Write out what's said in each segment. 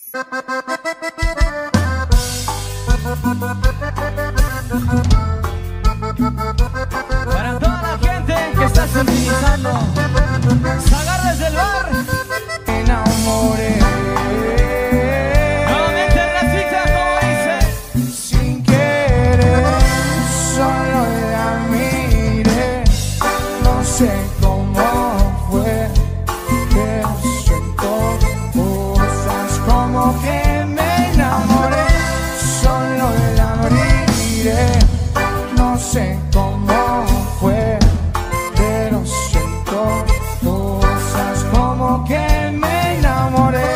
Para toda la gente que está sintonizando, Zagarres del Bar, me enamoré. Nuevamente recita como dice. Sin querer, solo la miré. No sé cómo fue, pero siento cosas como que me enamoré. Solo la miré. No sé cómo fue, pero siento cosas como que me enamoré.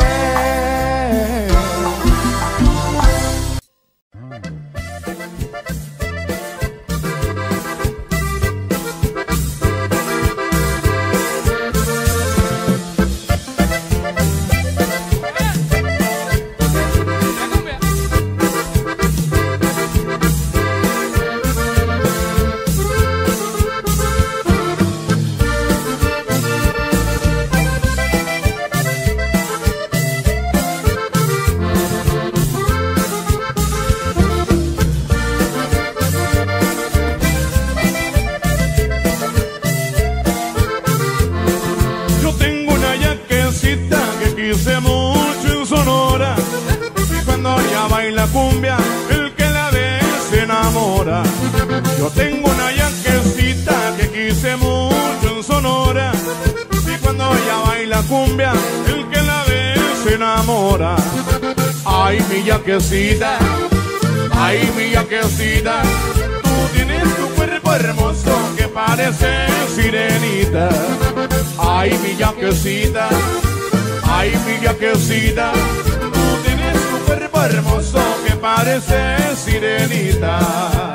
Quise mucho en Sonora, y cuando ella baila cumbia, el que la ve se enamora. Yo tengo una yaquecita que quise mucho en Sonora, y cuando ella baila cumbia, el que la ve se enamora. Ay, mi yaquecita, ay, mi yaquecita, tú tienes tu cuerpo hermoso que parece sirenita. Ay, mi yaquecita, ay, mi yaquecita, tú tienes tu cuerpo hermoso que parece sirenita.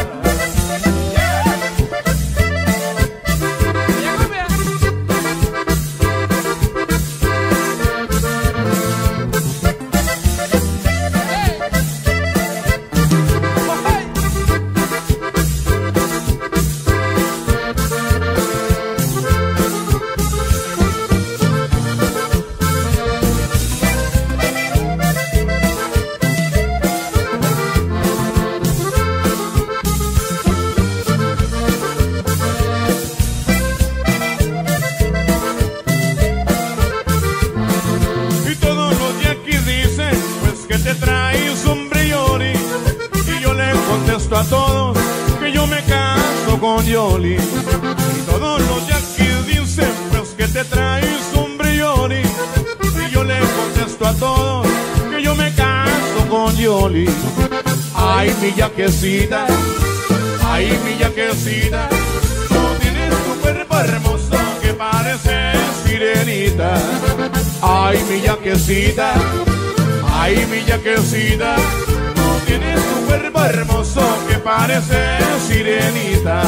A todos que yo me caso con Yoli, y todos los yaquis dicen pues que te traes un brilloli, y yo le contesto a todos que yo me caso con Yoli. Ay, mi yaquecita, ay, mi yaquecita, tú tienes tu cuerpo hermoso que parece sirenita. Ay, mi yaquecita, ay, mi yaquecita, tienes tu cuerpo hermoso que parece sirenita.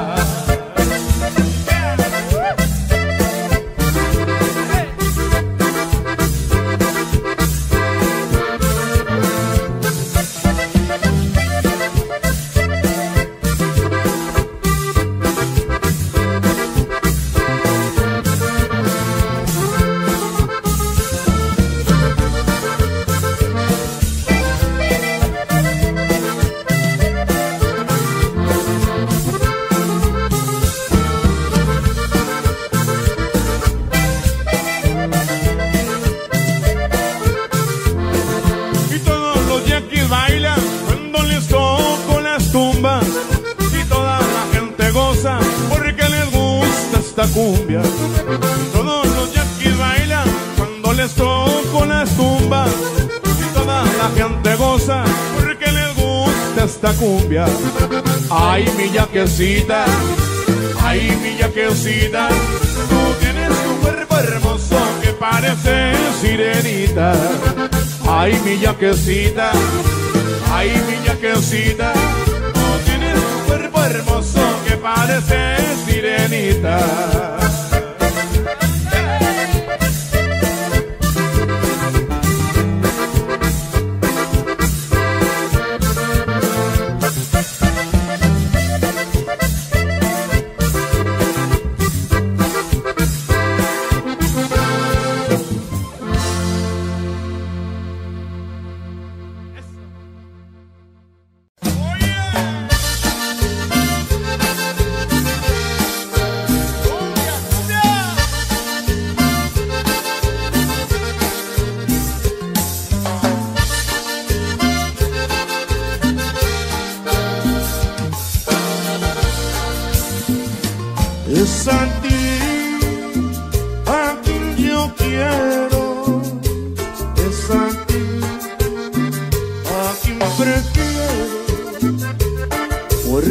Porque les gusta esta cumbia. Todos los yaquis bailan cuando les toco las tumbas, y toda la gente goza porque les gusta esta cumbia. Ay, mi yaquecita, ay, mi yaquecita, tú tienes tu cuerpo hermoso que parece sirenita. Ay, mi yaquecita, ay, mi yaquecita, tú tienes tu cuerpo hermoso que parece sirenita.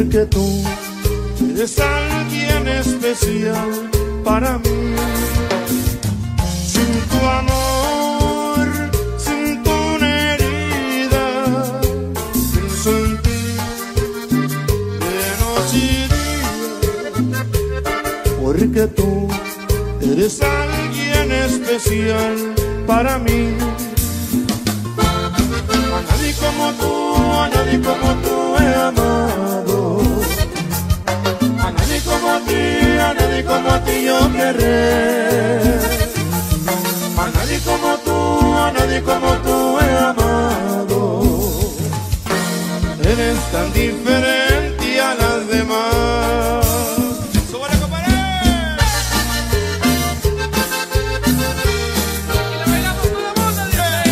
porque tú eres alguien especial para mí. Sin tu amor, sin tu herida, pienso en ti de noche y día, porque tú eres alguien especial para mí. A nadie como tú, a nadie como tú he amado. A nadie como a ti, a nadie como a ti yo querré. A nadie como tú, a nadie como tú he amado. Eres tan diferente a las demás. ¡Súbale, compadre! Y la bailamos todo el mundo,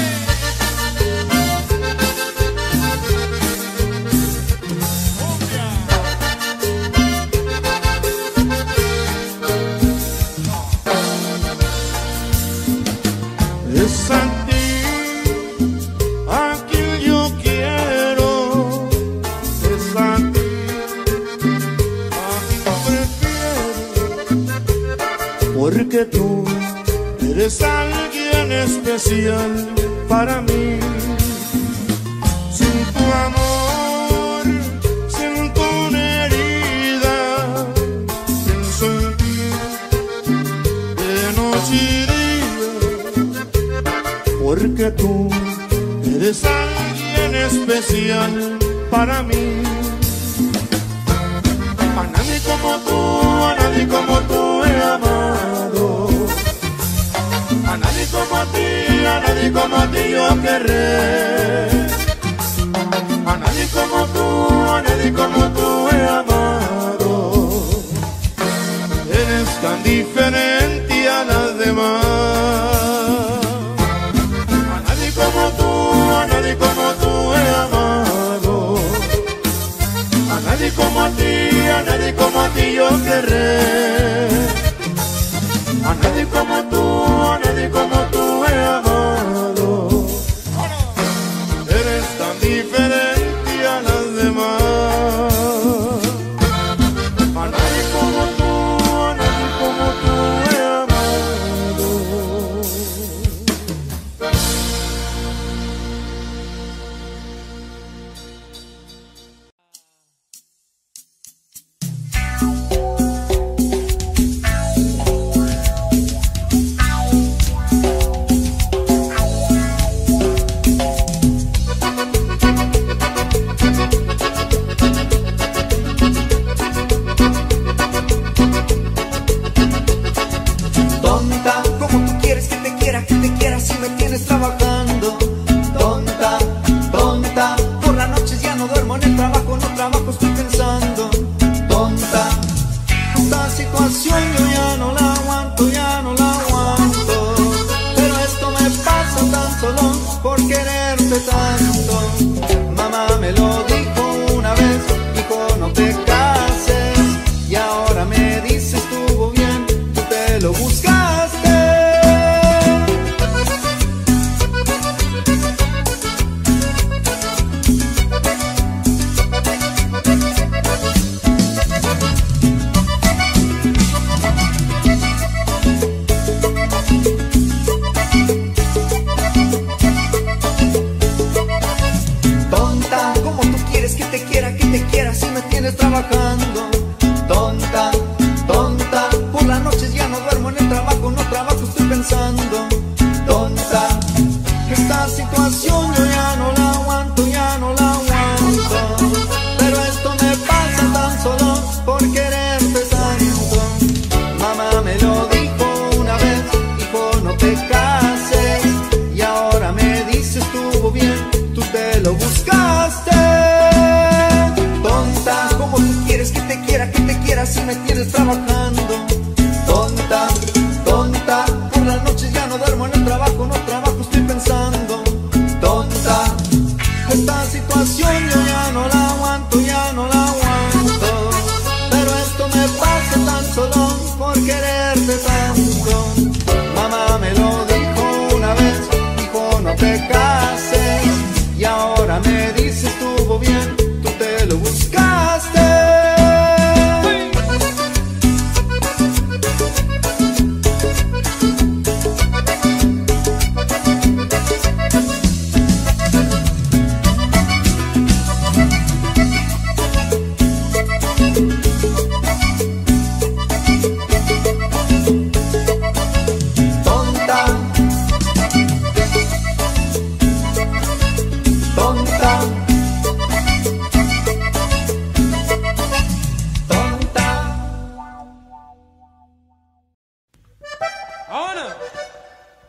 Es a ti a quien yo quiero, es a ti a quien prefiero, porque tú eres alguien especial para mí. Sin tu amor, sin tu herida, pienso en ti de noche y día, porque tú eres alguien especial para mí. A nadie como tú, a nadie como tú he amado. A nadie como a ti, a nadie como a ti yo querré. A nadie como tú, a nadie como tú he amado. Eres tan diferente a las demás. A nadie como tú, a nadie como tú he amado. A nadie como a ti, a nadie como a ti yo querré. A nadie como tú, a nadie como tú he amado. Eres tan diferente a las demás. A nadie como tú, a nadie como tú he amado. Tonta, como tú quieres que te quiera si me tienes trabajando. Tonta, tonta, por las noches ya no duermo en el trabajo, no trabajo, estoy pensando. Tonta, esta situación yo ya no la aguanto, ya no la aguanto. Pero esto me pasa tan solo por quererte tanto. Mamá me lo dijo una vez, hijo no te cases. Y ahora me dice estuvo bien, tú te lo buscaste. Tonta, como tú quieres que te quiera si me tienes trabajando. Tonta, tonta, por las noches ya no duermo en el trabajo, no trabajo, estoy pensando. Tonta, esta situación yo ya no la aguanto, ya no la aguanto. Pero esto me pasa tan solo por quererte tanto. Mamá me lo dijo una vez, hijo no te cases. Y ahora me dice estuvo bien, tú te lo buscaste. Tonta, como tú quieres que te quiera si me tienes trabajando. Tonta, tonta, por las noches ya no duermo en el trabajo, no trabajo, estoy pensando. Tonta, esta situación yo ya no la aguanto, ya no la aguanto. Pero esto me pasa tan solo por quererte tanto. Mamá me lo dijo una vez, hijo no te cases. Y ahora me dice estuvo bien, tú te lo buscaste.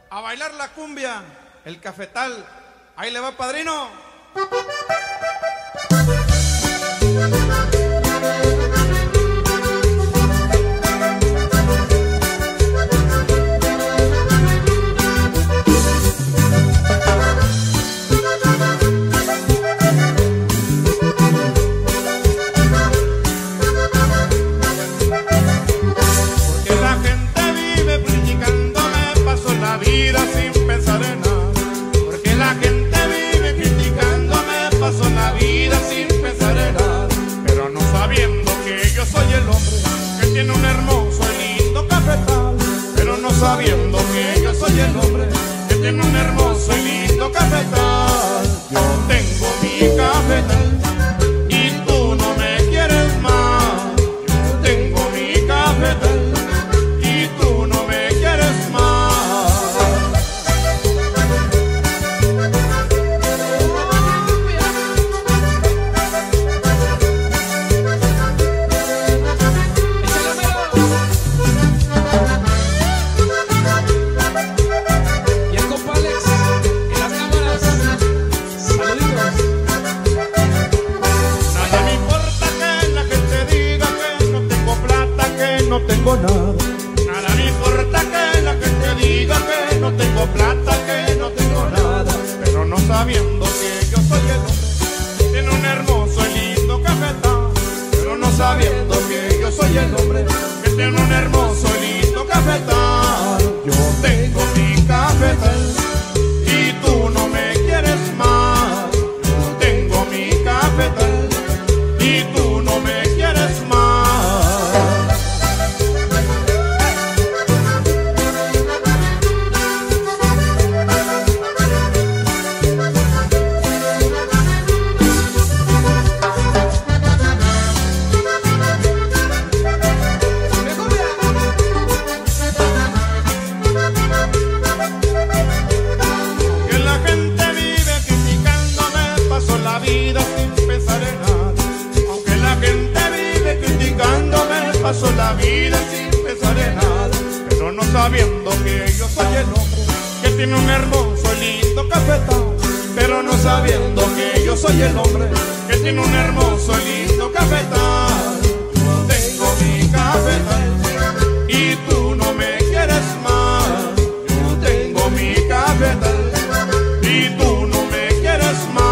A bailar la cumbia, el cafetal. Ahí le va, padrino. Sabiendo que yo soy el hombre que tiene un hermoso y lindo cafetal. Yo tengo mi cafetal y tú no me quieres más. Yo tengo mi cafetal y tú no me quieres más. No tengo nada. Nada me importa que la gente diga que no tengo plata, que no tengo nada. Pero no sabiendo que yo soy el hombre que tiene un hermoso y lindo cafetal. Pero no sabiendo que yo soy el hombre que tiene un hermoso y lindo cafetal. Yo tengo mi cafetal y tú no me quieres más. Yo tengo mi cafetal y tú no me quieres más. Paso la vida sin pensar en nada, pero no sabiendo que yo soy el hombre que tiene un hermoso y lindo cafetal. Pero no sabiendo que yo soy el hombre que tiene un hermoso y lindo cafetal. Yo tengo mi cafetal y tú no me quieres más. Yo tengo mi cafetal y tú no me quieres más.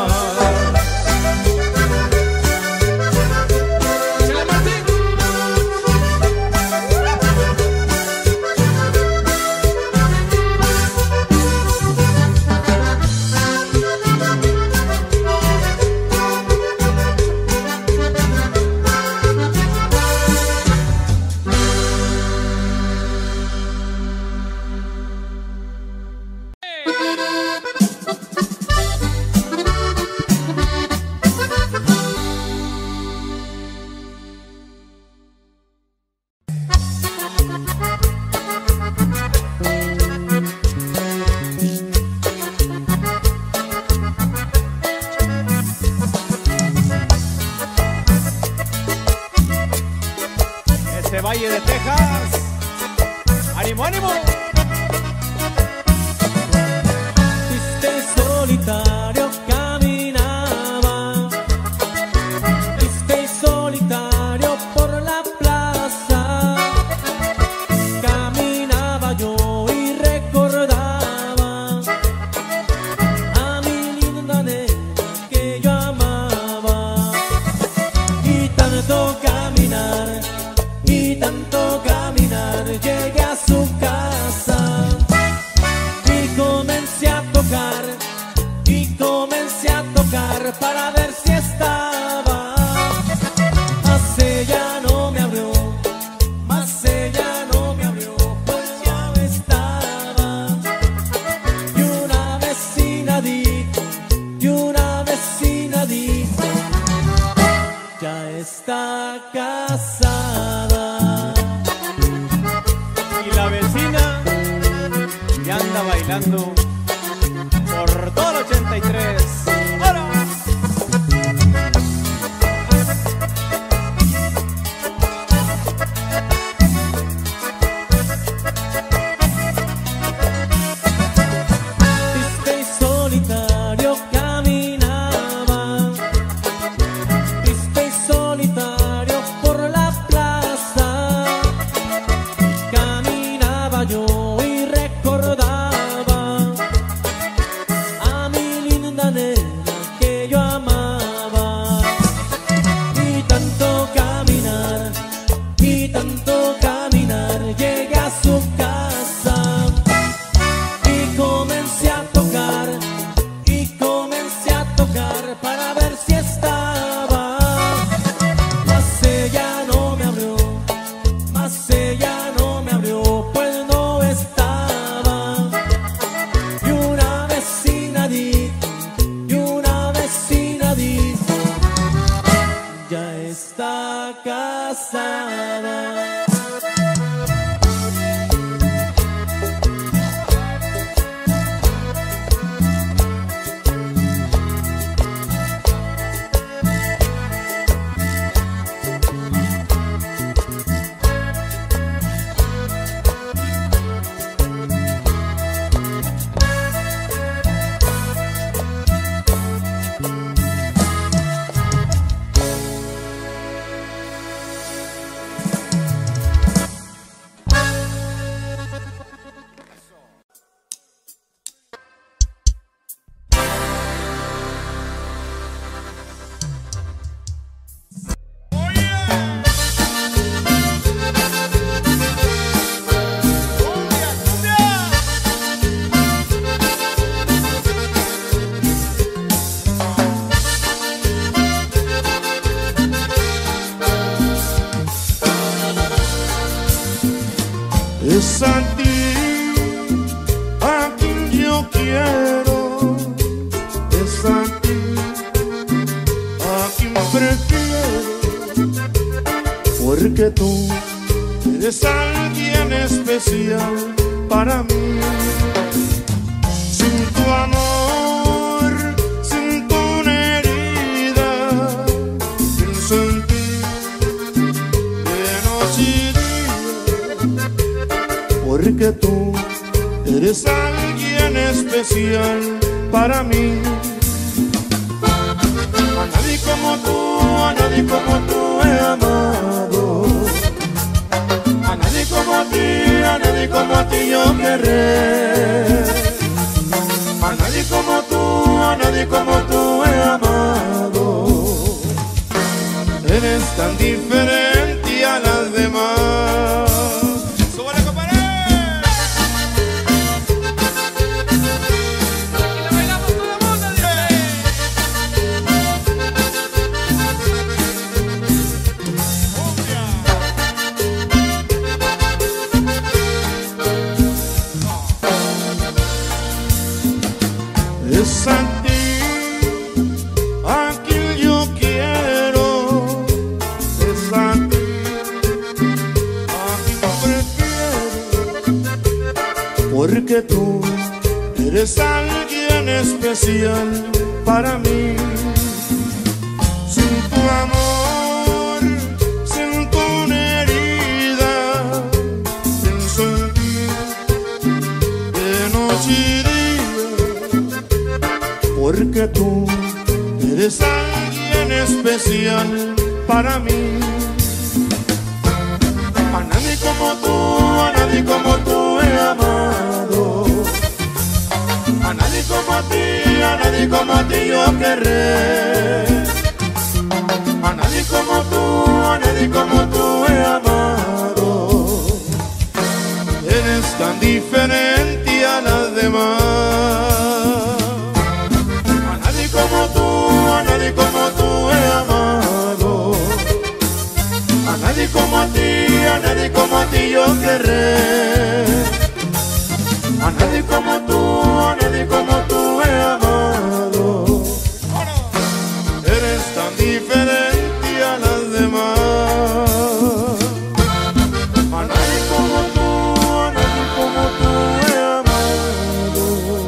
Valle de Texas, ánimo, ánimo. Triste solitario caminaba, triste y solitario por la plaza. Caminaba yo y recordaba a mi linda nena que yo amaba. Y tanto caminar, y tanto caminar, llegué a su casa y comencé a tocar para ver si estaba. Mas ella no me abrió, pues ya no estaba. Y una vecina dijo, ya está casada. Y la vecina ya anda bailando por todo el 83. ¡Hola! yo quiero es a quien prefiero, porque tú eres alguien especial para mí. Sin tu amor, sin tu herida, pienso en ti de noche y día, porque tú eres alguien especial para mí. A nadie como tú he amado. A nadie como a ti yo querré. A nadie como tú he amado. Eres tan diferente a las demás. ¡Súbale, compadre! Y lo bailamos todo el mundo, Es a ti a quien yo quiero, es a ti a quien prefiero, porque tú eres alguien especial para mí. Sin tu amor, sin tu herida, pienso en ti de noche y día, porque tú eres alguien especial para mí. A nadie como tú he amado. A nadie como a ti yo querré. A nadie como tú he amado. Eres tan diferente a las demás. A nadie como tú he amado. A nadie como a ti yo querré. A nadie como tú he amado. Eres tan diferente a las demás. A nadie como tú he amado.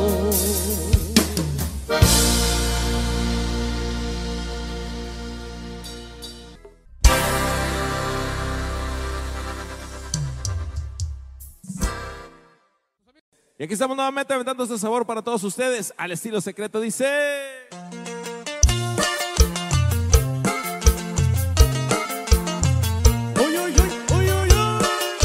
Y aquí estamos nuevamente aventando este sabor para todos ustedes al estilo secreto. Dice... Uy, uy, uy, uy, uy, uy.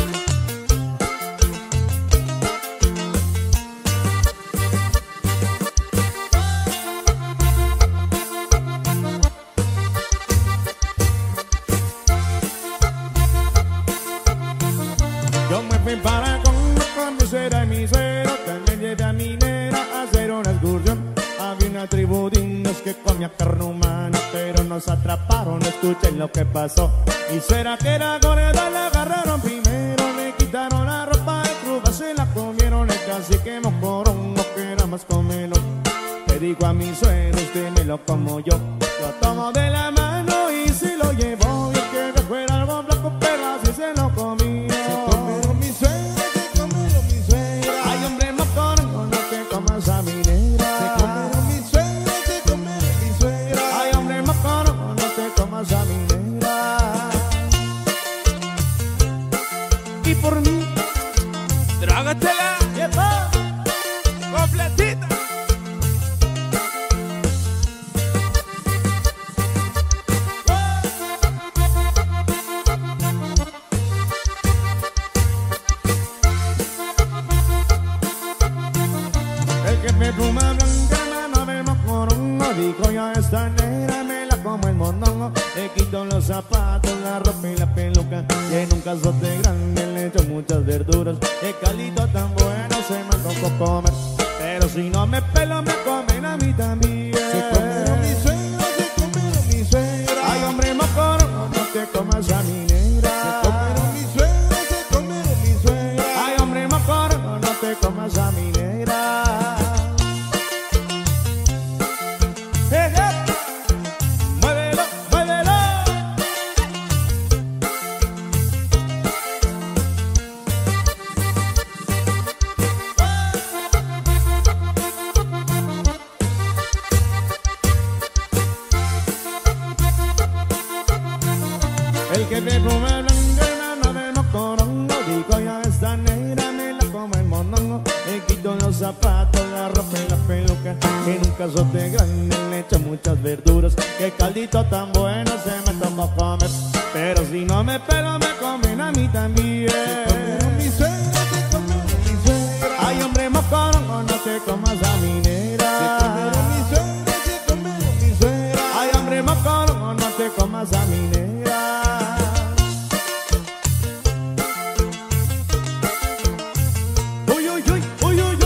Yo me fui para Congo con mi suegra y mi suegro. También llevé a mi nena a hacer una excursión. Había una tribu de indios que comía carne humana, pero nos atraparon, escuchen lo que pasó. Mi suegra, que era gorda, la agarraron primero. Le quitaron la ropa de cruda, se la comieron. El cacique mojorongo, que era más comelo. Le digo a mi suegro, usted me lo como yo. Lo tomo de la mano y se lo llevo. Yo que fuera algo blanco, pero así se lo comía. Se comieron mi suegra, se comieron mi suegra. Ay, hombre, mocorongo, no te comas a mi negra. Se comieron mi suegra, se comieron mi suegra. Ay, hombre, mocorongo, no te comas a mi negra. Y por mí, Trágatela ¡yepa! completita. El que me pluma blanca, mano del mocorongo, dijo yo a esta negra me la como el mondongo. Le quito los zapatos, la ropa y la peluca, y en un cazote grande le echo muchas verduras. El calito tan bueno se me antojó comer, pero si no me pelo me comen a mí también. Se comieron mi suegra, se comieron mi suegra. Ay, hombre mocorongo, no te comas a mi negra. Se comieron mi suegra, se comieron mi suegra. Ay, hombre mocorongo, no te comas a mi negra. la ropa y la peluca. En un cazote grande le echa muchas verduras. Qué caldito tan bueno se me toma pa' comer. Pero si no me pelo me comen a mí también. Se comieron mi suegra, se comieron mi suegra. Ay, hombre mocorongo, no te comas a mi negra. Se comieron mi suegra, se comieron mi suegra. Ay, hombre mocorongo, no te comas a mi negra. Uy, uy, uy, uy, uy, uy.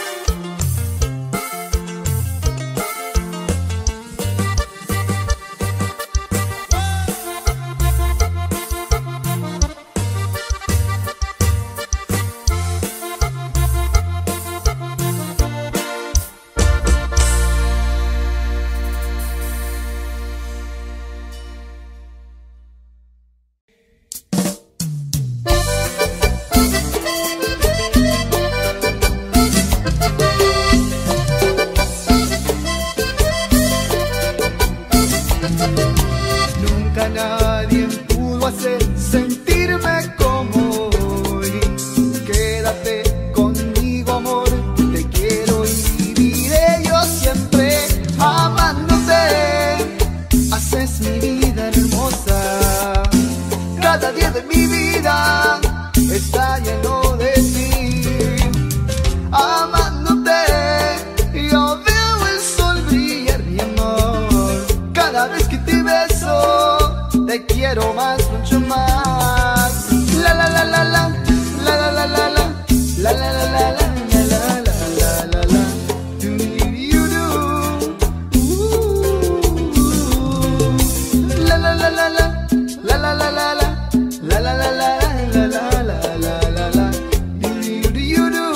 Nunca nadie pudo hacer sentirme como hoy. Quédate conmigo, amor, te quiero y viviré yo siempre amándote. Haces mi vida hermosa, cada día de mi vida está lleno de ti. Amándote, yo veo el sol brillar, mi amor. Cada vez que te beso, te quiero más, mucho más. La la la la la, la la la la la, la la la la la, la la la la la. You do, la la la la la, la la la la la, la la la la la, la la la la la. You do.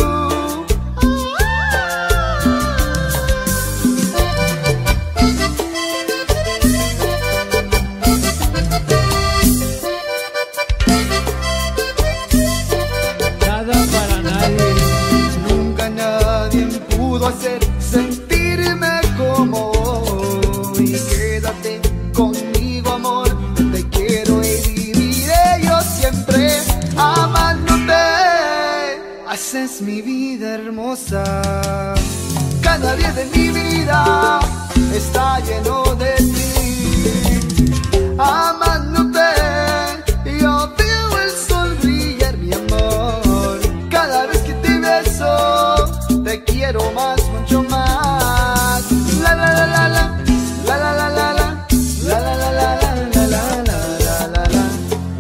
Nada para nadie. Nunca nadie pudo hacer sentirme como hoy. Quédate conmigo, amor, te quiero y viviré yo siempre amándote. Haces mi vida hermosa, cada día de mi vida está lleno de ti. Amándote, yo veo el sol brillar, mi amor. Cada vez que te beso, te quiero más, mucho más. La la la la la, la la la la la, la la la la la, la la la la la.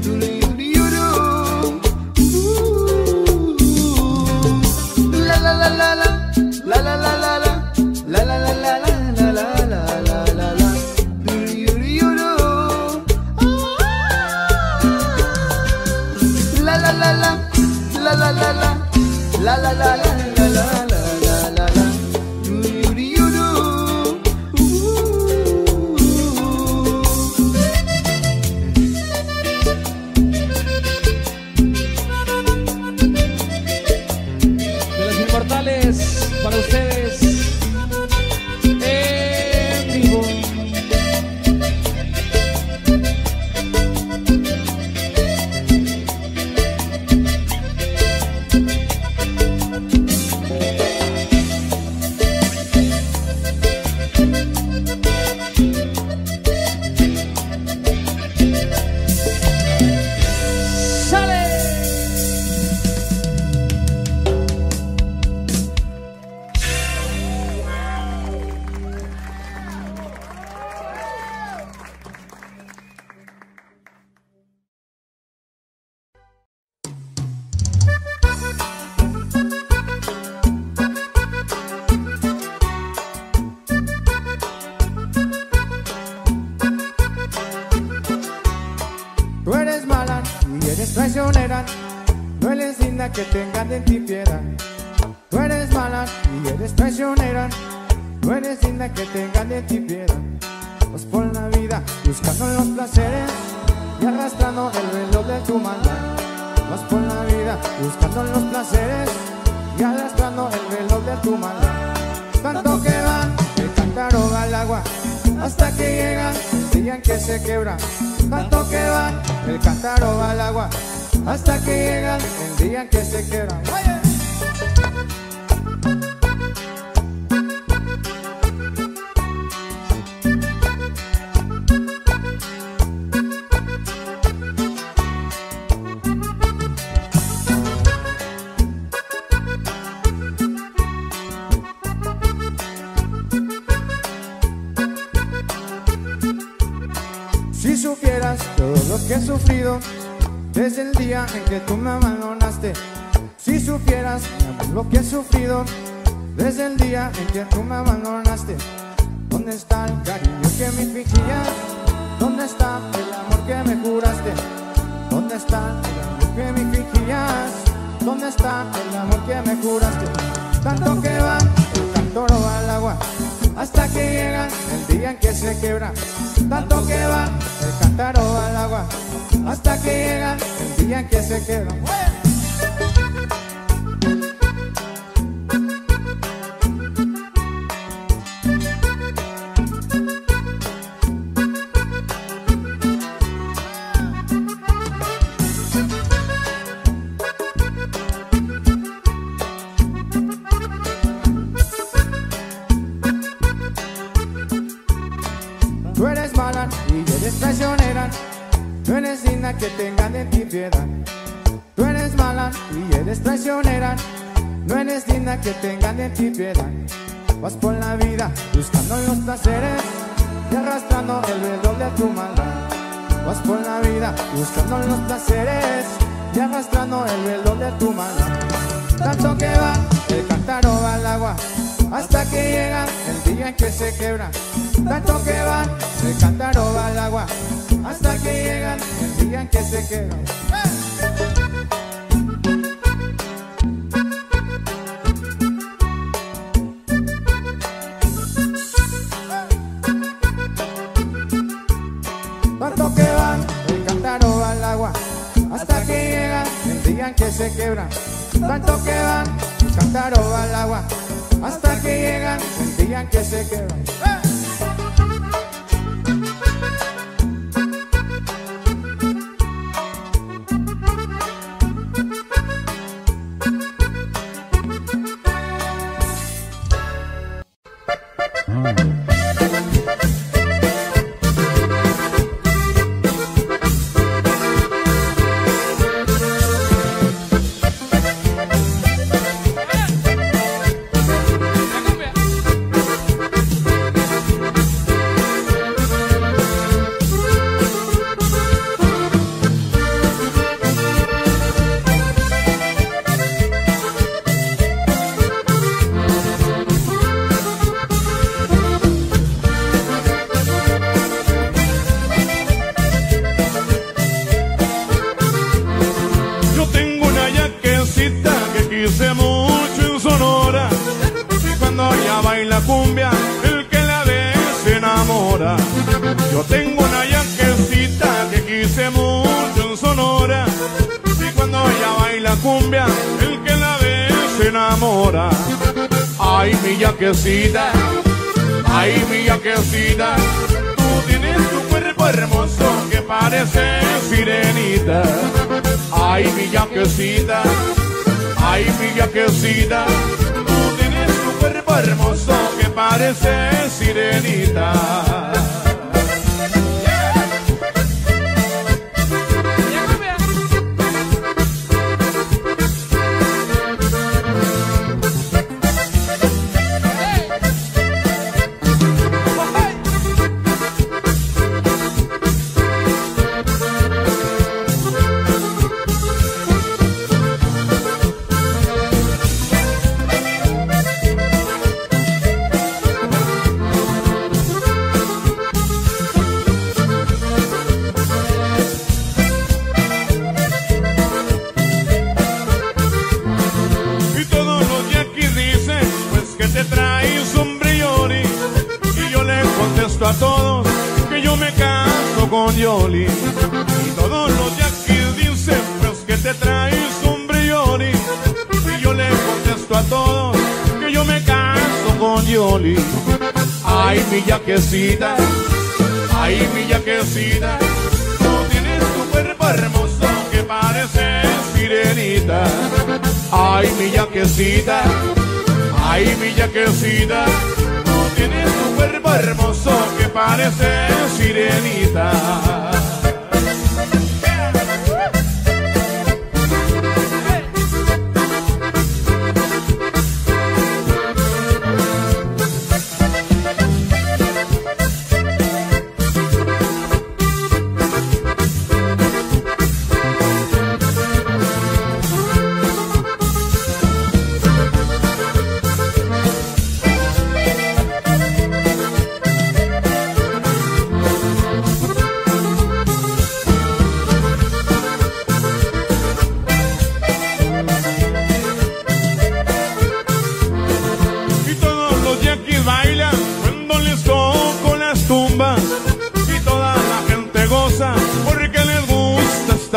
La la la la la, la la la la la, la la la la la, la la la la la la. La la la la, la la la la, la la la la, la la la la la. De los inmortales para ustedes en vivo. Tú eres mala y eres traicionera, no eres linda que tengan de ti piedad. Tú eres mala y eres traicionera, no eres linda que tengan de ti piedad. Vas por la vida buscando los placeres y arrastrando el reloj de tu maldad. Vas por la vida buscando los placeres y arrastrando el reloj de tu maldad. Tanto que van de cántaro al agua hasta que llegan el día en que se quebra. Tanto que van el cántaro al agua hasta que llegan el día en que se quebra. ¡Oye! lo que he sufrido desde el día en que tú me abandonaste. Si supieras, mi amor, lo que he sufrido desde el día en que tú me abandonaste. ¿Dónde está el cariño que me fingías? ¿Dónde está el amor que me juraste? ¿Dónde está el amor que me fingías? ¿Dónde está el amor que me juraste? Tanto que va el cántaro al agua hasta que llega el día en que se quebra. Tanto que va el cántaro al agua hasta que llega el día en que se quebra. Tú eres mala y eres traicionera, no eres digna que tengan de ti piedad. Tú eres mala y eres traicionera, no eres digna que tengan de ti piedad. Vas por la vida buscando los placeres y arrastrando el velo de tu maldad. Vas por la vida buscando los placeres y arrastrando el velo de tu maldad. Tanto que va el cántaro al agua hasta que llega el día en que se quebra. Tanto que va el cántaro al agua hasta que llega el día en que se quebra. Tanto que va el cántaro al agua hasta que llega el día en que se quebra. Tanto que va el cántaro al agua hasta que llega el día en que se quebra. Quise mucho en Sonora y cuando ella baila cumbia el que la ve se enamora. Yo tengo una yaquecita que quise mucho en Sonora y cuando ella baila cumbia el que la ve se enamora. Ay mi yaquecita, ay mi yaquecita, tú tienes tu cuerpo hermoso que parece sirenita. Ay mi yaquecita, ay mi yaquecita, tú tienes tu cuerpo hermoso que parece sirenita. A todos que yo me caso con Yoli, y todos los yaquis dicen pues que te traes un brilloli, y yo le contesto a todos que yo me caso con Yoli. Ay mi yaquecita, ay mi yaquecita, tú tienes tu cuerpo hermoso que parece sirenita. Ay mi yaquecita, ay mi yaquecita, tienes tu cuerpo hermoso que parece sirenita.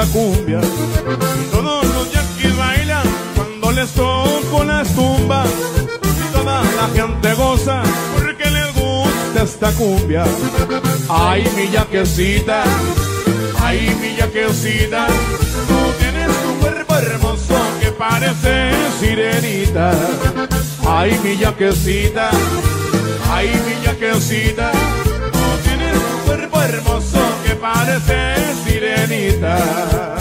cumbia. Y todos los yaquis bailan cuando les toco las tumbas. Y toda la gente goza porque les gusta esta cumbia. Ay, mi yaquecita, ay, mi yaquecita, tú tienes tu cuerpo hermoso que parece sirenita. Ay, mi yaquecita, ay, mi yaquecita, tú tienes tu cuerpo hermoso que parece sirenita.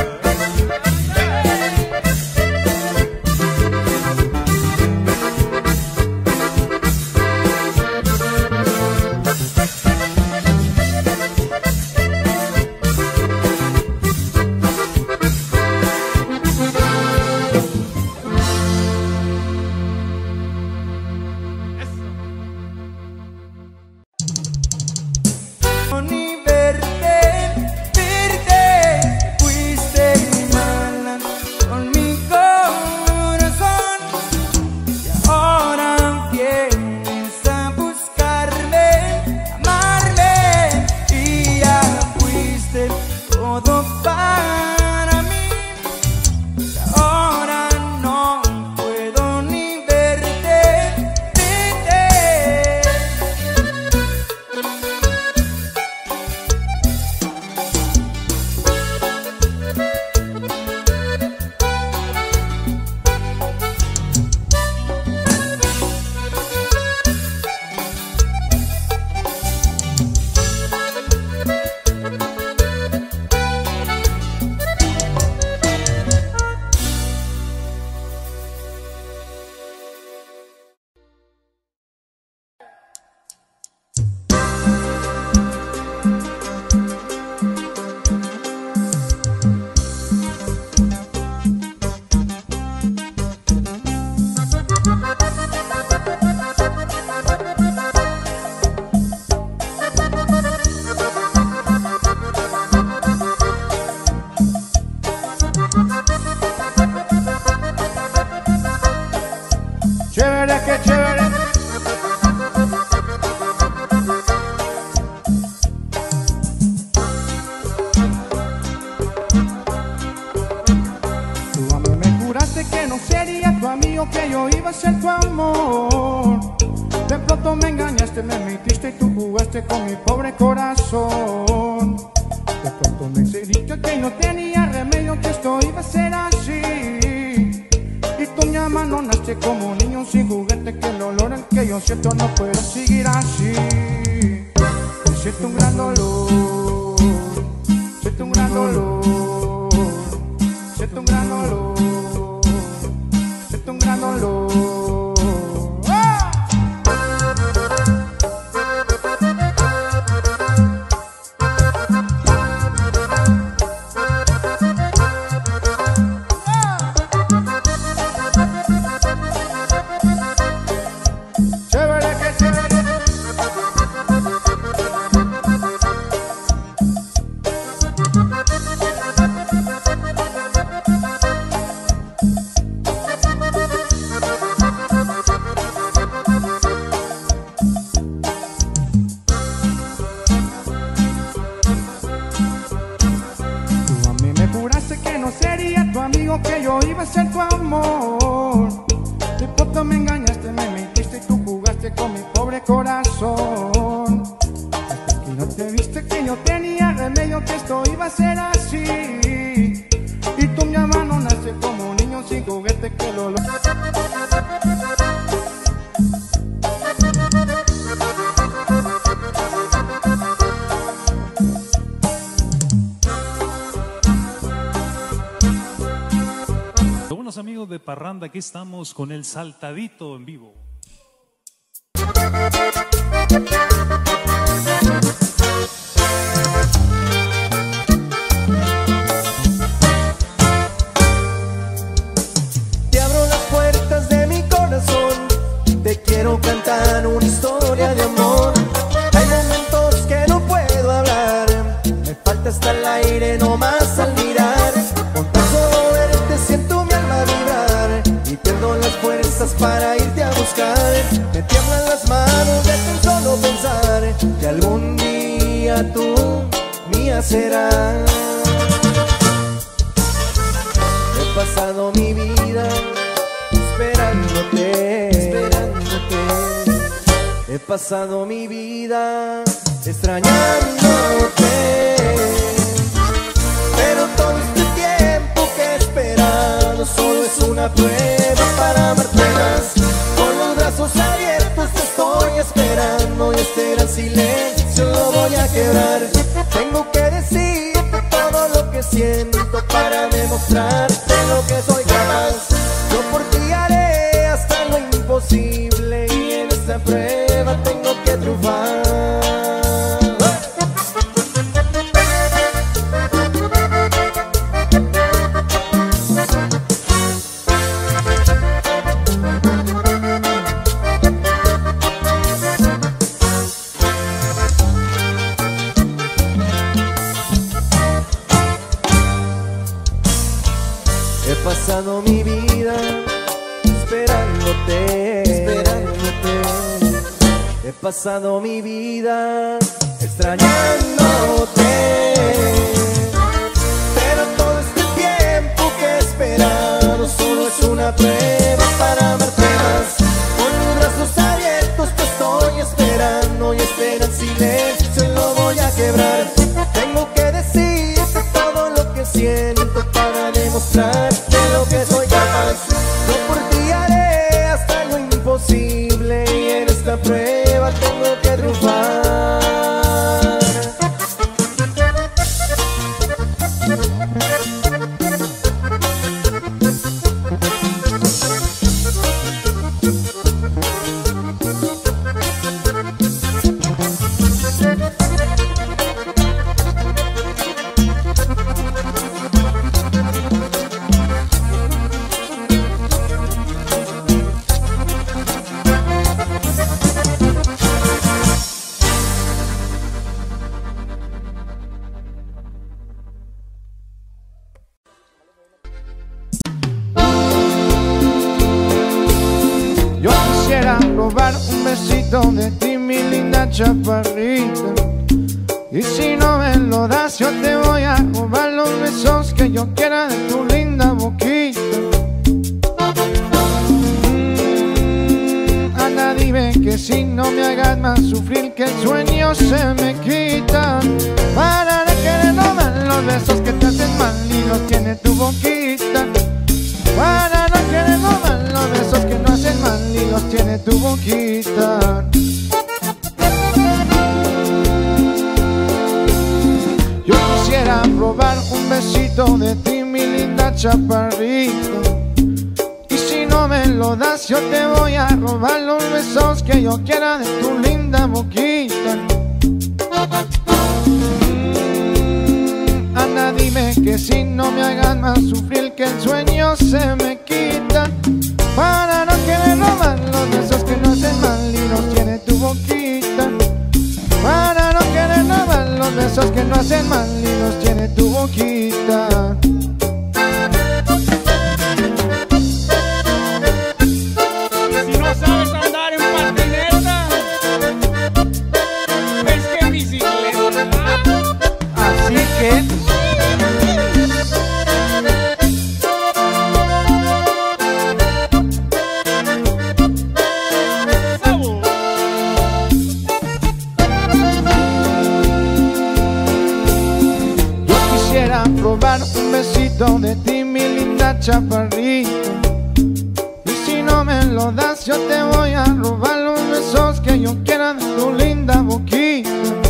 Chévere, qué chévere. Tú a mí me juraste que no sería tu amigo, que yo iba a ser tu amor. De pronto me engañaste, me mentiste y tú jugaste con mi pobre corazón. De pronto me dijiste que no tenía remedio, que esto iba a ser así. Y tú me abandonaste como un niño sin juguete, que el olor al que yo siento no puedo seguir así. Siento un gran dolor, siento un gran dolor, siento un gran dolor, siento un gran dolor. Que yo iba a ser tu amor. De pronto me engañaste, me mentiste y tú jugaste con mi pobre corazón. Hasta que no te viste que yo tenía remedio, que esto iba a ser así. Y tú me abandonaste como un niño sin juguete, que lo amigos de Parranda, aquí estamos con el Saltadito en vivo. Te abro las puertas de mi corazón, te quiero cantar una historia de amor. Hay momentos que no puedo hablar, me falta hasta el aire nomás al mirar. Con tan solo verte siento mi alma vibrar y pierdo las fuerzas para irte a buscar. Me tiemblan las manos de tan solo pensar que algún día tú mía serás. pasado mi vida extrañándote, pero todo este tiempo que he esperado solo es una prueba para amarte más. Con los brazos abiertos te estoy esperando y este gran silencio lo voy a quebrar. Tengo que decirte todo lo que siento para demostrarte lo que soy capaz. Yo por ti haré hasta lo imposible y en esta prueba tengo que triunfar. He pasado mi vida esperándote, esperándote. He pasado mi vida extrañándote, pero todo este tiempo que he esperado solo es una prueba para amarte más. Con los brazos abiertos te estoy esperando y este gran silencio lo voy a quebrar. Tengo que decirte todo lo que siento para demostrarte lo que soy capaz. Yo por ti haré hasta lo imposible y en esta prueba tengo que triunfar. Yo quisiera robar un besito de ti, mi linda chaparrita, y si no me lo das yo te voy a robar los besos que yo quiera de tu linda boquita. Anda, dime que si no me hagas más sufrir, que el sueño se me quita. Para de querer robar los besos que te hacen mal y los tiene tu boquita. Para no querer robar los besos que no hacen mal y los tiene tu boquita. Yo quisiera probar un besito de ti, mi linda chaparrita, y si no me lo das yo te voy a robar los besos que yo quiera de tu linda boquita. Anda, dime que si no me hagas más sufrir, que el sueño se me quita. Para no querer robar los besos que no hacen mal y los tiene tu boquita. Para no querer robar los besos que no hacen mal y los tiene tu boquita. Si no sabes andar en patineta, es que en bicicleta. Así que probar un besito de ti, mi linda chaparrita, y si no me lo das yo te voy a robar los besos que yo quiera de tu linda boquita.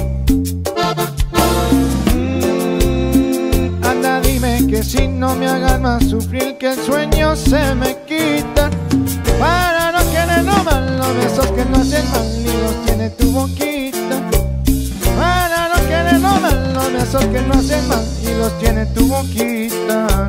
Anda, dime que si no me hagas más sufrir, que el sueño se me quita. Para no querer robar los besos que no hacen mal y los tiene tu boquita. Para no querer robar los besos que no hacen mal y los tiene tu boquita.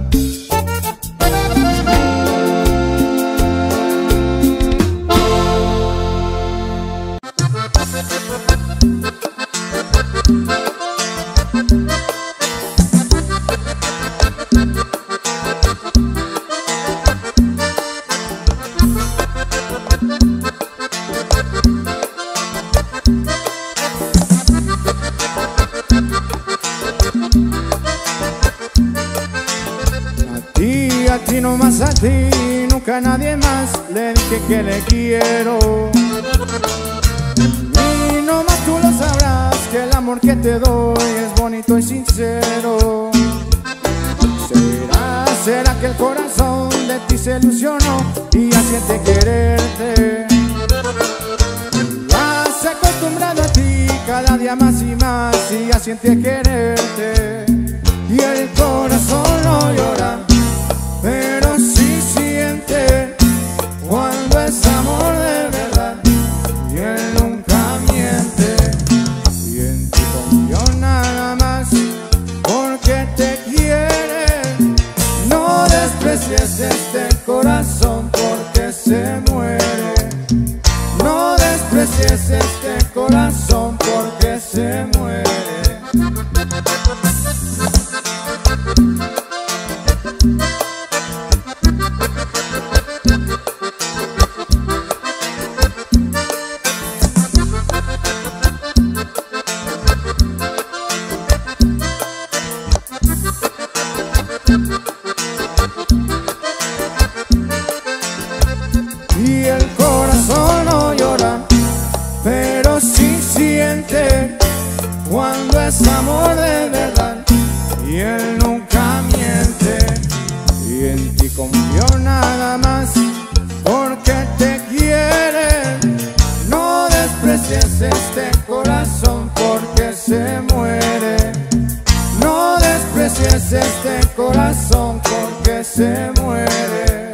A ti, nomás a ti, nunca a nadie más le dije que le quiero. que te doy es bonito y sincero. Será que el corazón de ti se ilusionó y ya siente quererte. Has acostumbrado a ti cada día más y más y ya siente quererte. Y el corazón no llora, pero sí siente cuando es amor de verdad. Y él nunca miente y en ti confió nada más porque te quiere. No desprecies este corazón porque se muere. No desprecies este corazón porque se muere. Y el corazón no llora, pero sí siente cuando es amor de verdad. Y él nunca miente y en ti confió nada más porque te quiere. No desprecies este corazón porque se muere. No desprecies este corazón porque se muere.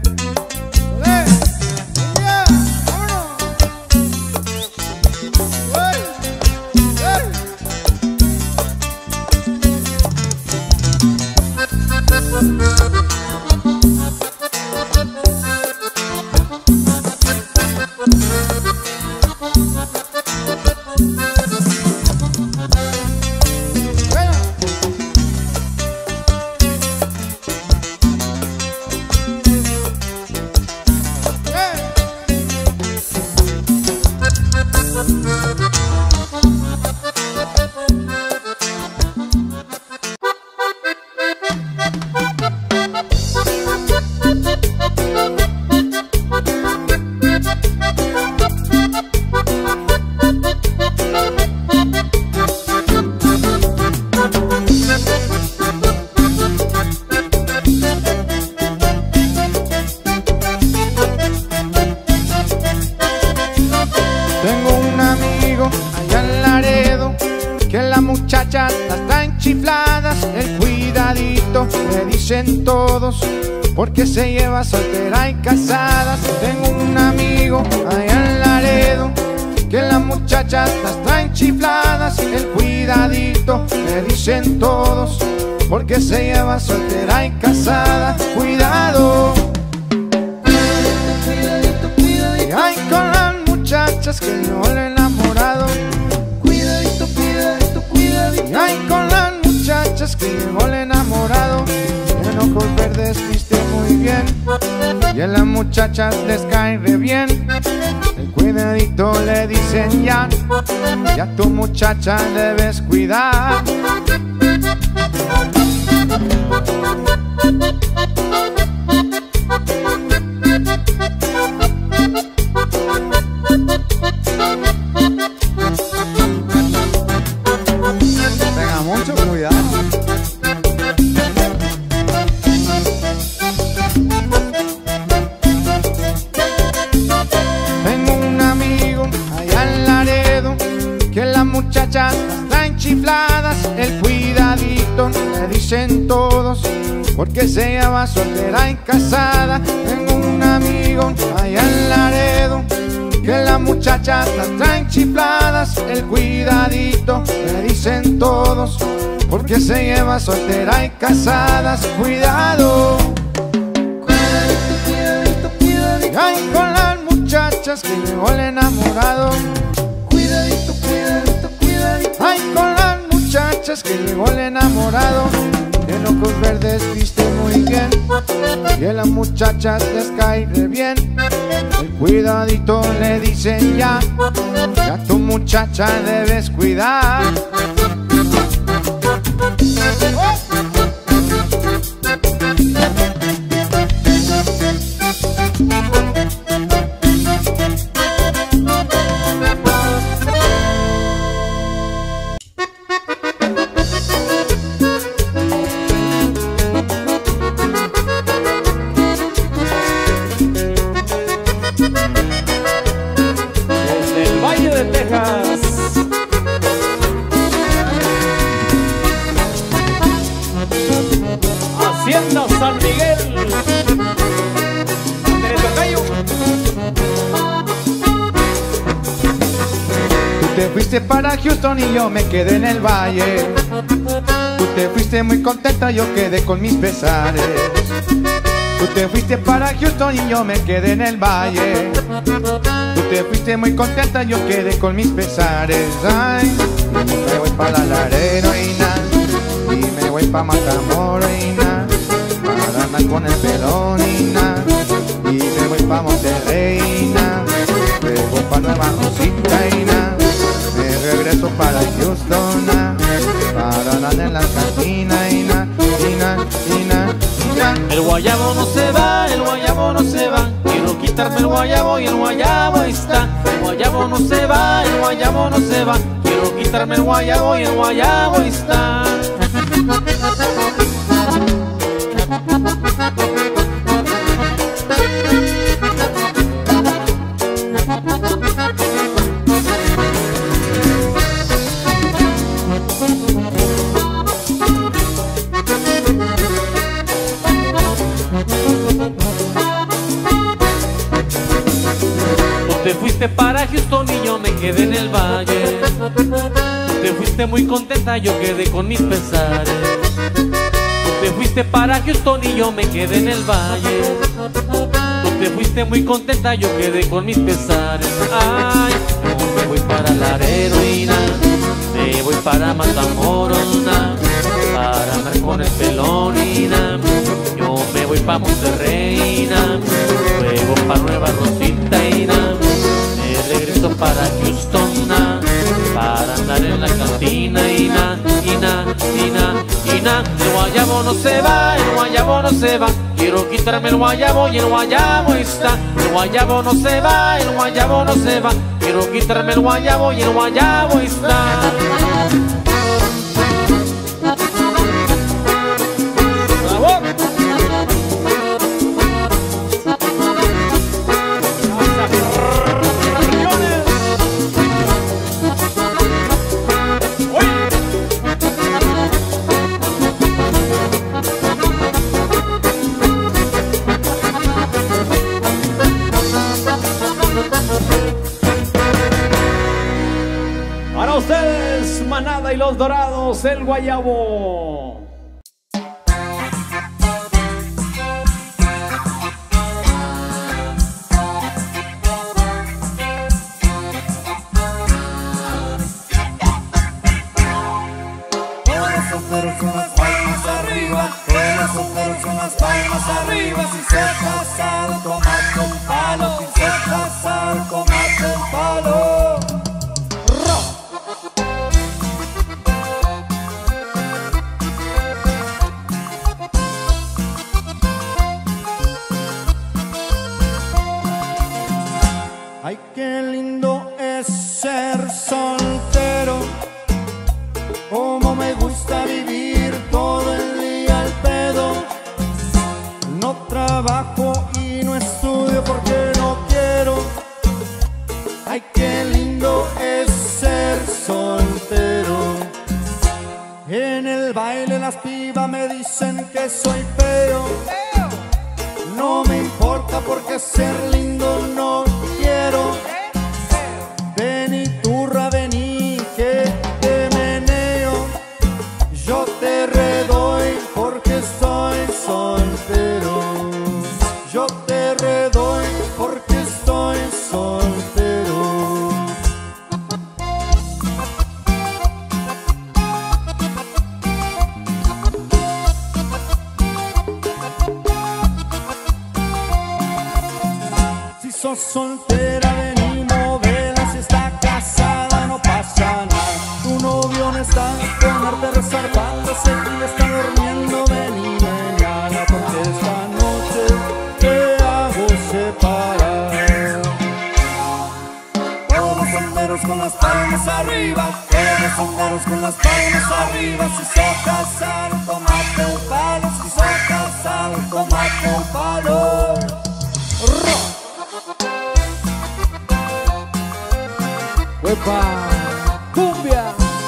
Las traen chifladas, el cuidadito le dicen todos, porque se lleva soltera y casadas. Tengo un amigo allá en Laredo, que las muchachas las traen chifladas, el cuidadito le dicen todos, porque se lleva soltera y casada. Cuidado, cuidadito, cuidadito, ay, con las muchachas que no le han enamorado. Cuidadito, cuidadito, cuidadito, ay, con las muchachas que llegó el enamorado. En ojos verdes viste muy bien y a las muchachas les cae re bien. El cuidadito le dicen ya tu muchacha debes cuidar. Tenga mucho cuidado. Tengo un amigo allá en Laredo, que las muchachas las traen chifladas, el cuidadito le dicen todos, porque se lleva soltera y casada. Tengo un amigo allá en Laredo, que las muchachas las traen chifladas, el cuidadito le dicen todos, porque se lleva soltera y casadas. Cuidado, cuidadito, cuidadito, cuidadito, ay, con las muchachas que llegó el enamorado. Cuidadito, cuidadito, cuidadito, ay, con las muchachas que llegó el enamorado. En ojos verdes viste muy bien y a las muchachas les cae re bien. El cuidadito le dicen ya tu muchacha debes cuidar. de Texas. Hacienda San Miguel. Tú te fuiste para Houston y yo me quedé en el valle. Tú te fuiste muy contenta, yo quedé con mis pesares. Tú te fuiste para Houston y yo me quedé en el valle. Tú te fuiste muy contenta, yo quedé con mis pesares. Ay, me voy para Laredo y me voy pa' Matamoros y para andar con el pelón y me voy pa' Monterrey y me voy pa' Nueva Rosita y me regreso para Houston para andar en las cantinas y El guayabo no se va, el guayabo no se va. Quiero quitarme el guayabo y el guayabo está. El guayabo no se va, el guayabo no se va. Quiero quitarme el guayabo y el guayabo está. Te fuiste para Houston y yo me quedé en el valle. Te fuiste muy contenta, yo quedé con mis pesares. Te fuiste para Houston y yo me quedé en el valle. Te fuiste muy contenta, yo quedé con mis pesares. Ay, me voy para Laredo y me voy para Matamoros para andar con el pelón y yo me voy para Monterrey, luego para Nueva Rosita y me regreso para Houston para andar en la cantina y el guayabo no se va, el guayabo no se va. Quiero quitarme el guayabo y el guayabo está. El guayabo no se va, el guayabo no se va. Quiero quitarme el guayabo y el guayabo está. Para ustedes, Manada y Los Dorados, el guayabo. Todos los solteros con las palmas arriba, todos los solteros con las palmas arriba. Si se casaron, tómate un palo. Si se casaron, tómate un palo. Ay, qué lindo es ser soltero. Cómo me gusta vivir todo el día al pedo. No trabajo y no estudio porque no quiero. Ay, qué lindo es ser soltero. En el baile las pibas me dicen que soy feo. No me importa porque ser lindo no quiero. Vení turra, vení que te meneo. Yo te redoy porque soy soltero. Yo te redoy porque estoy soltero. Si sos soltera, vení, movela. Si está casada, no pasa nada. Tu novio no está, ponerte a rezar banda. Seguir está durmiendo, vení mañana. Porque esta noche te hago separar. Todos solteros con las palmas arriba, todos solteros con las palmas arriba. Si se casaron, tómate un palo. Si se casaron, tómate un palo. ¡Uepa! ¡Cumbia!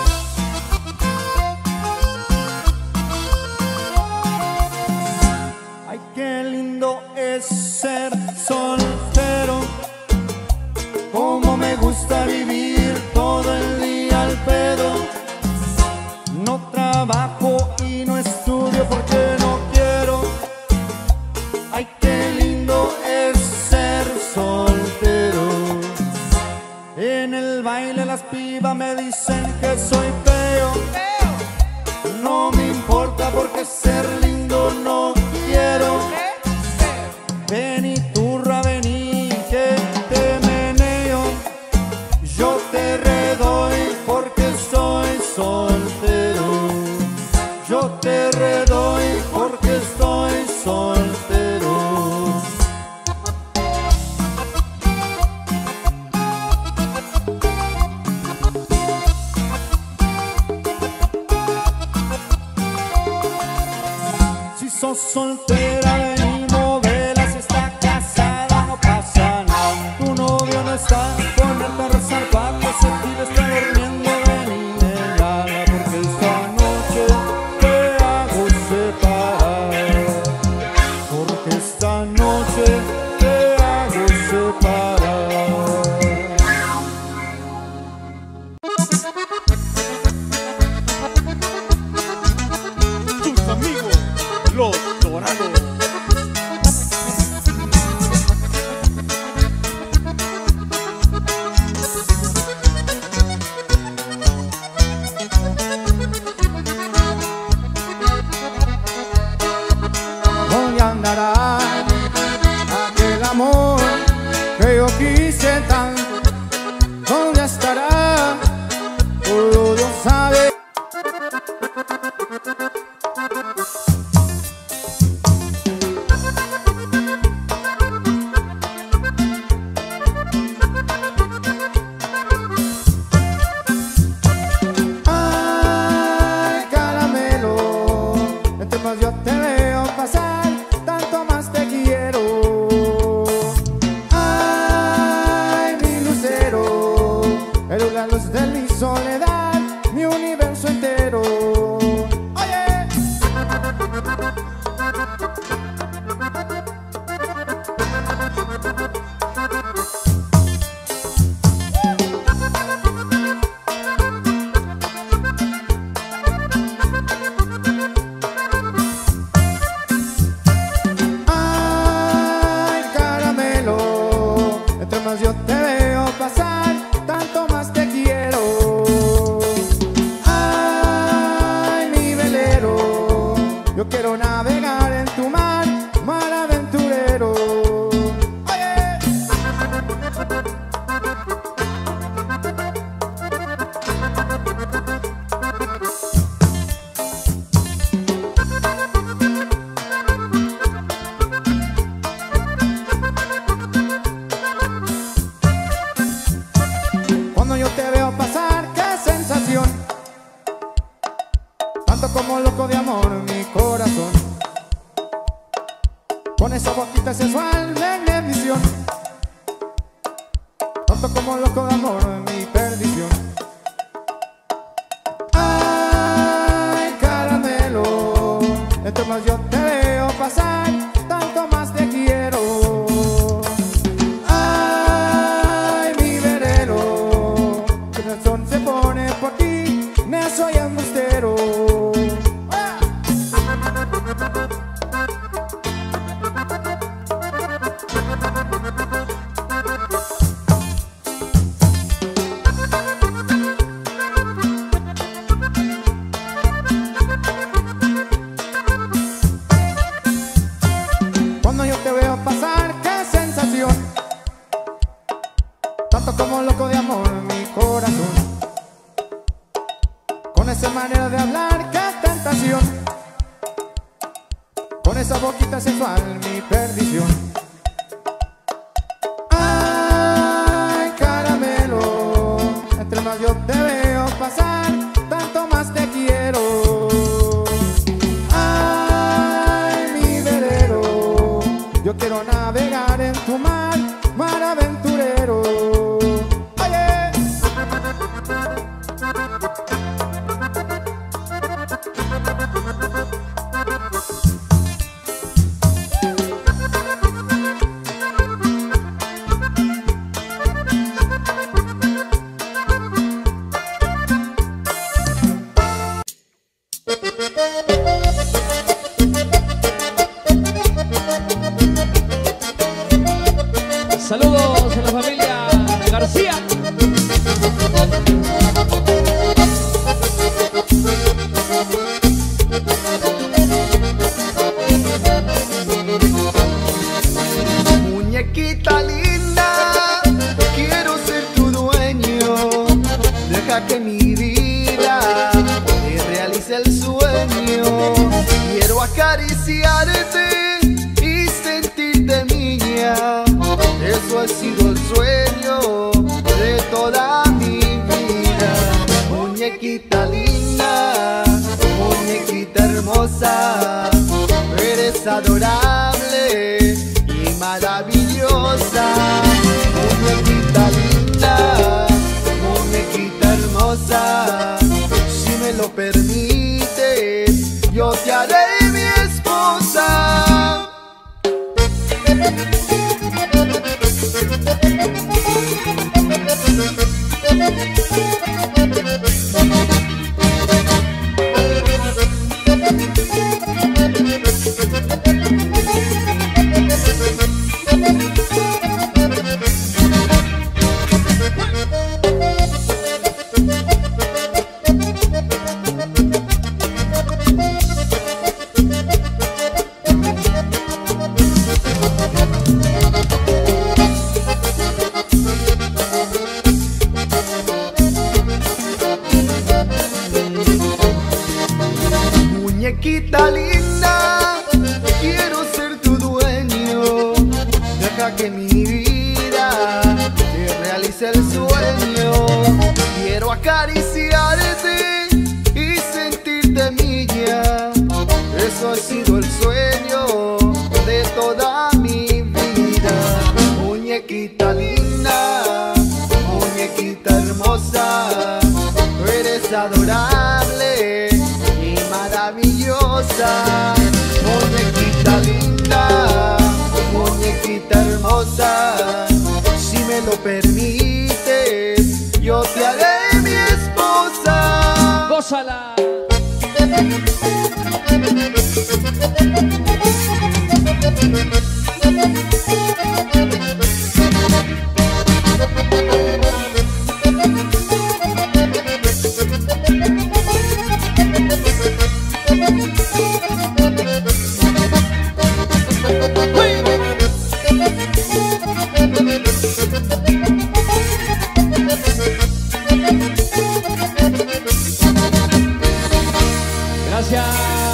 Ay, qué lindo es ser soltero. Cómo me gusta vivir todo el día al pedo. No trabajo y no estudio porque no quiero. Ay, qué lindo es ser soltero. En el baile las pibas me dicen que soy feo. No me importa porque ser lindo no quiero. Vení turra, vení que te meneo. Yo te redoy porque soy soltero. Yo te redoy porque estoy soltero. Si sos soltera, vení, movela. Si está casada, no pasa nada. Tu novio no está, ponerte a rezar para que se tire, está durmiendo. Vení, negala, porque esta noche te hago separar. Porque esta noche te hago separar. Tus amigos, los dorados. ¿Dónde andará aquel amor que yo quise tanto? ¿Dónde estará? Solo Dios sabe. Ay, caramelo, entre más yo te veo pasar, tanto más te quiero. Ay, mi lucero, eres la luz de mi soledad, mi universo entero. Oye. Ay, caramelo, entre más yo te veo pasar, tanto más te quiero. Ay, mi velero, yo quiero navegar en tu mar, mar aventurero. Oye. Cuando yo te veo pasar, qué sensación, tanto como loco de amor mi corazón, con esa boquita sensual de bendición, tanto como loco de amor mi perdición. Ay, caramelo, entre más yo te veo pasar, tanto más te quiero. Ay, mi velero, que el corazón se pone por ti, me soy embustero. ¡Ah! Cuando yo te veo pasar, qué sensación, tanto como loco de amor mi corazón, con esa manera de hablar, qué tentación, con esa boquita sensual mi perdición. Ay, caramelo, entre más yo te veo pasar, tanto más te quiero. Ay, mi velero, yo quiero navegar en tu mar, mar aventurero. Oye. Deja que mi vida te realice el sueño. Quiero acariciarte y sentirte mía. Eso ha sido el sueño de toda mi vida. Muñequita linda, muñequita hermosa, eres adorable y maravillosa. Muñequita linda, muñequita hermosa, si me lo permites, yo te haré mi esposa. Muñequita linda, quiero ser tu dueño. Deja que mi vida te realice el sueño. Quiero acariciarte y sentirte mía. Eso ha sido el sueño de toda mi vida. Muñequita linda, muñequita hermosa, tú eres adorable y maravillosa. Muñequita linda, muñequita hermosa, si me lo permites, yo te haré mi esposa. ¡Gózala! Gracias.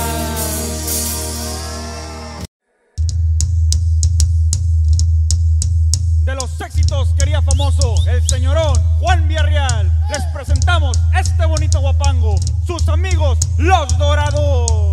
De los éxitos quería famoso el señorón Juan Villarreal, les presentamos este bonito guapango, sus amigos Los Dorados.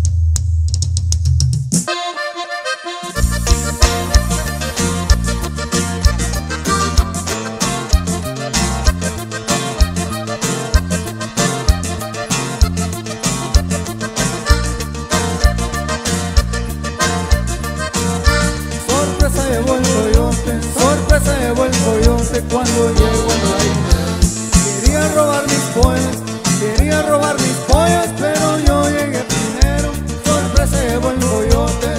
Sorpresa de buen coyote cuando llego al baile. Quería robar mis pollas, pero yo llegué primero. Sorpresa de buen coyote.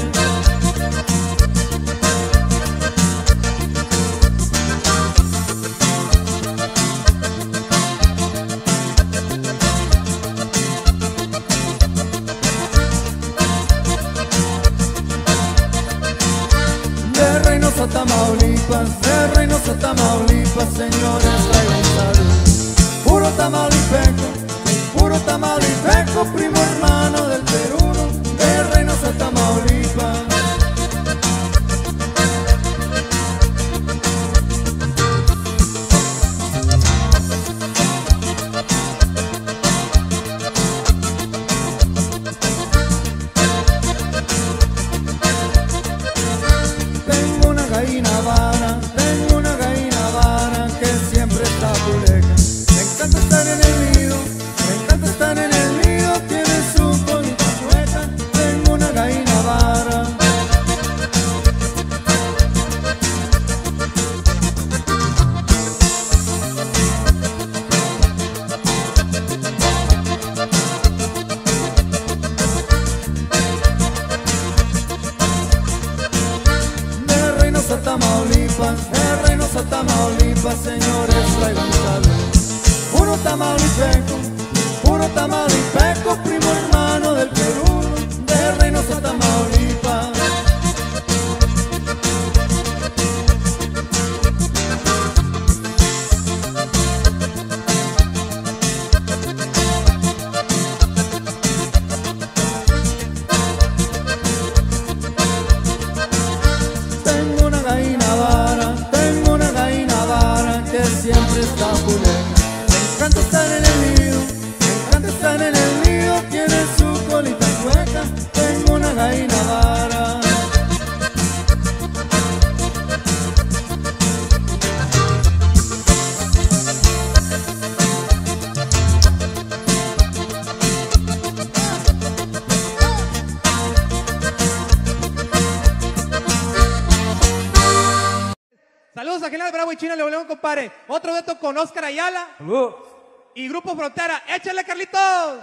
De Reynosa, Tamaulipas, señores, traigo un saludo. Puro tamaulipeco, primo hermano del Perú, de Reynosa, Tamaulipas. Tengo una gallina habana que siempre China Nuevo León, compadre. Otro dueto con Oscar Ayala. Saludos. Y Grupo Frontera. ¡Échale, Carlitos!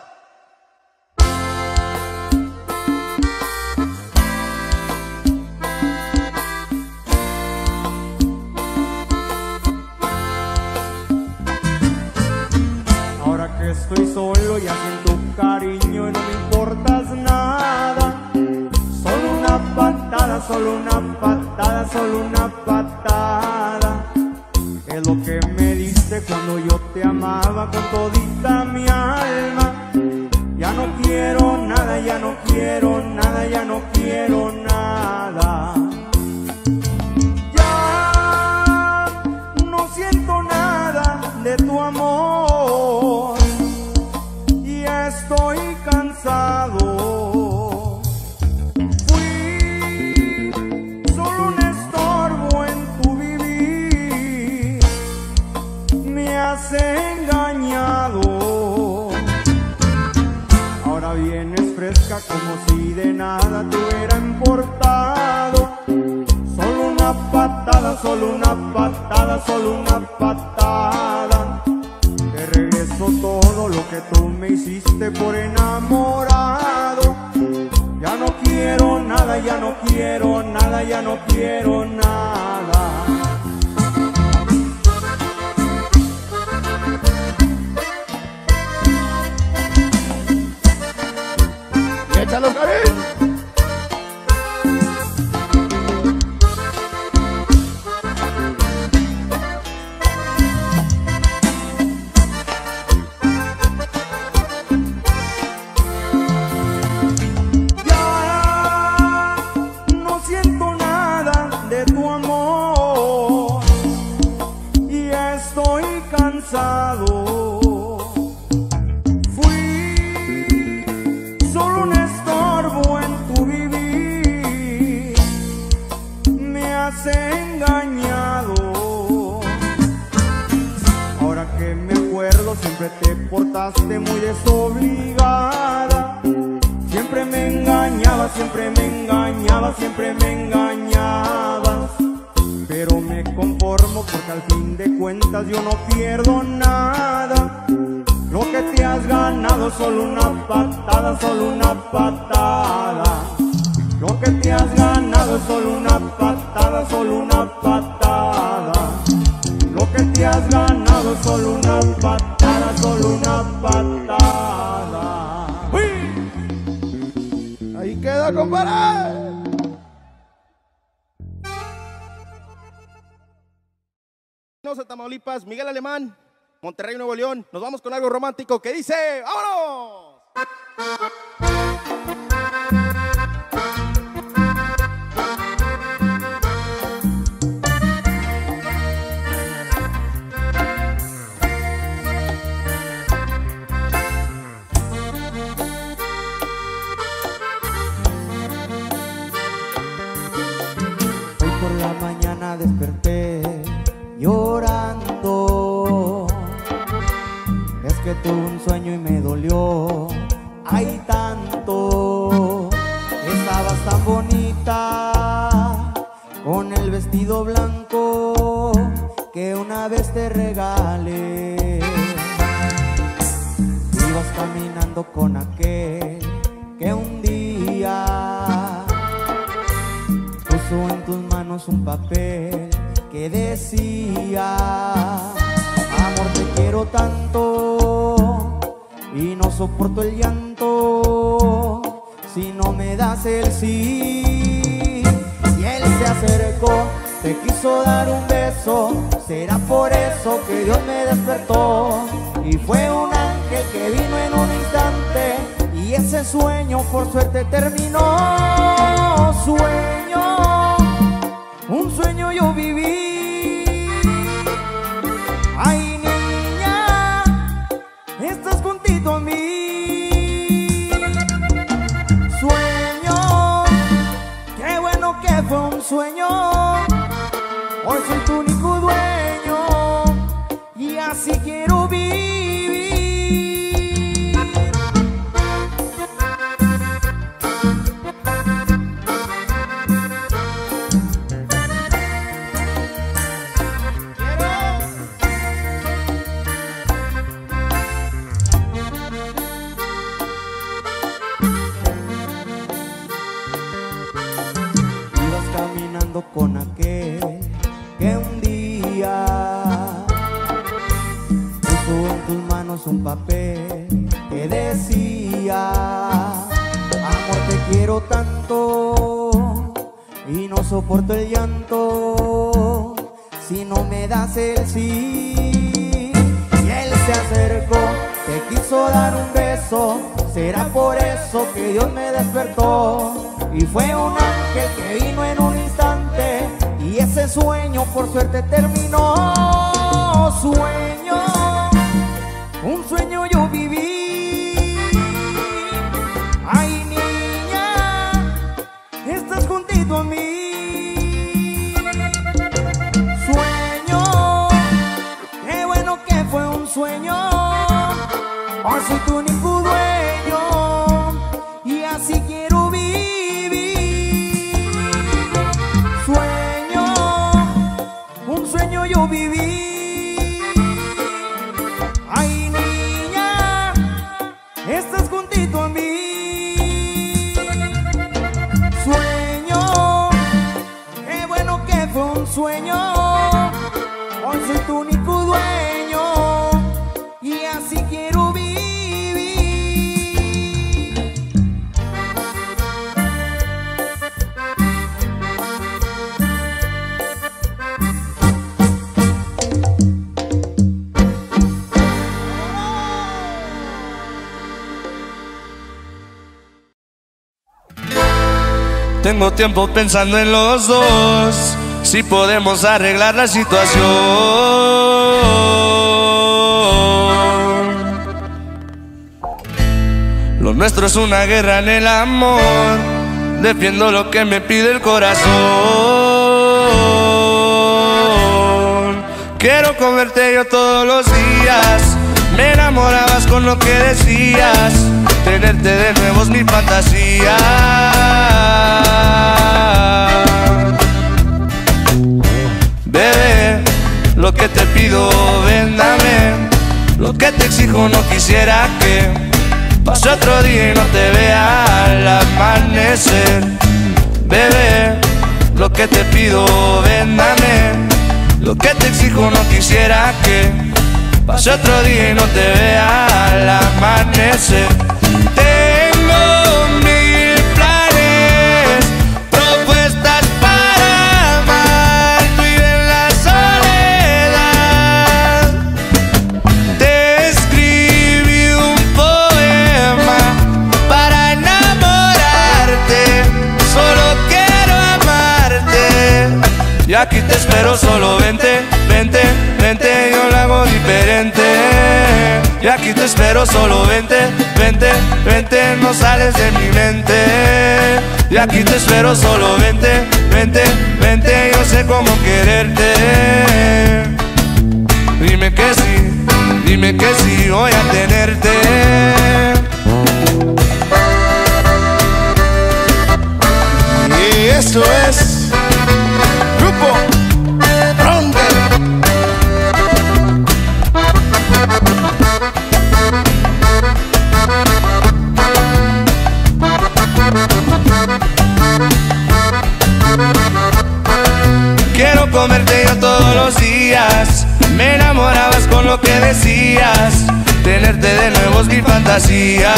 Ahora que estoy solo ya siento cariño y no me importas nada. Solo una patada, solo una patada, solo una patada. Es lo que me diste cuando yo te amaba con todita mi alma. Ya no quiero nada, ya no quiero nada, ya no quiero nada. Ya no siento nada de tu amor. Ya estoy cansado. Fui solo un estorbo en tu vivir. Me has engañado. Ahora vienes fresca como si de nada te hubiera importado. Solo una patada, solo una patada, solo una patada. Te regreso todo lo que tú me hiciste por enamorado. Ya no quiero nada, ya no quiero nada, ya no quiero nada. ¡Échalo, Karim! Fui solo un estorbo en tu vivir. Me has engañado. Ahora que me acuerdo siempre te portaste muy desobligada. Siempre me engañabas, siempre me engañabas, siempre me engañabas. Pero me conformo porque al fin de cuentas yo no pierdo nada. Lo que te has ganado es solo una patada, solo una patada. Lo que te has ganado es solo una patada, solo una patada. Lo que te has ganado es solo una patada, solo una patada. ¡Uy! Ahí queda, compadre. Tamaulipas, Miguel Alemán, Monterrey, Nuevo León. Nos vamos con algo romántico que dice ¡vámonos! Hoy por la mañana desperté llorando. Es que tuve un sueño y me dolió, ay tanto. Estabas tan bonita con el vestido blanco que una vez te regalé. Ibas caminando con aquel que un día puso en tus manos un papel que decía: amor, te quiero tanto y no soporto el llanto si no me das el sí. Y él se acercó, te quiso dar un beso, será por eso que Dios me despertó. Y fue un ángel que vino en un instante y ese sueño por suerte terminó. Sueño, un sueño yo viví. Ay, niña, estás juntito a mí. Sueño, qué bueno que fue un sueño. Hoy soy tu único dueño y así quiero vivir. pusimos un papel que decía: amor, te quiero tanto y no soporto el llanto si no me das el sí. Y él se acercó, te quiso dar un beso, será por eso que Dios me despertó. Y fue un ángel que vino en un instante, y ese sueño por suerte terminó. Sueño, un sueño yo viví. Ay, niña, estás juntito a mí. Sueño, qué bueno que fue un sueño. Hoy soy tu único dueño y así quiero vivir. Sueño, un sueño yo viví. Ay, niña, estás juntito a mí. Sueño, qué bueno que fue un sueño. Hoy soy tu único dueño y así quiero vivir. Tengo tiempo pensando en los dos, si podemos arreglar la situación. Lo nuestro es una guerra en el amor, defiendo lo que me pide el corazón. Quiero comerte yo todos los días, me enamorabas con lo que decías, tenerte de nuevo es mi fantasía. Bebé, lo que te pido, ven, dame. Lo que te exijo, no quisiera que pase otro día y no te vea al amanecer. Bebé, lo que te pido, ven, dame. Lo que te exijo, no quisiera que pase otro día y no te vea al amanecer. Tengo mil planes, propuestas para amar, vive en la soledad. Te escribí un poema para enamorarte, solo quiero amarte. Y aquí te espero, solo vente, vente, vente, yo lo hago diferente. Y aquí te espero, solo vente, vente, vente, no sales de mi mente. Y aquí te espero, solo vente, vente, vente, yo sé cómo quererte. Dime que sí, voy a tenerte. Y esto es Grupo Frontera. Quiero comerte yo todos los días, me enamorabas con lo que decías, tenerte de nuevo es mi fantasía.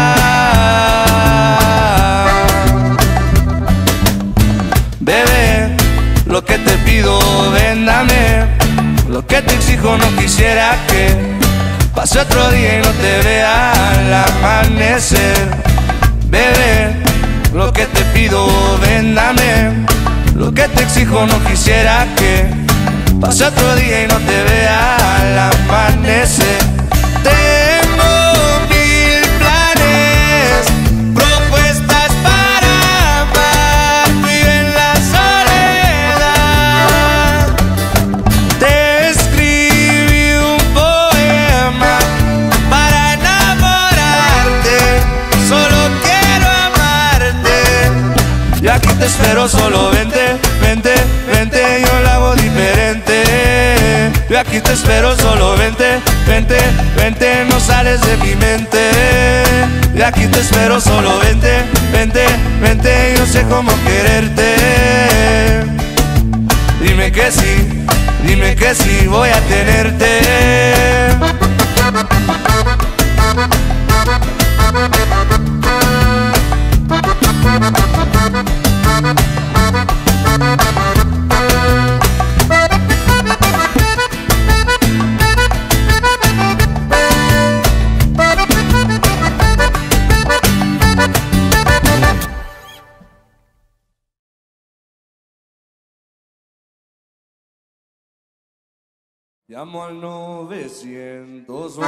Bebé, lo que te pido, ven, dame. Lo que te exijo, no quisiera que pase otro día y no te vea al amanecer. Bebé, lo que te pido, ven, dame. Lo que te exijo, no quisiera que pase otro día y no te vea al amanecer. Tengo mil planes, propuestas para amar, vive en la soledad. Te escribí un poema para enamorarte, solo quiero amarte. Y aquí te espero, solo vente, vente, vente, yo lo hago diferente. Y aquí te espero, solo vente, vente, vente, no sales de mi mente. Y aquí te espero, solo vente, vente, vente, yo sé cómo quererte. Dime que sí, voy a tenerte. Llamo al 911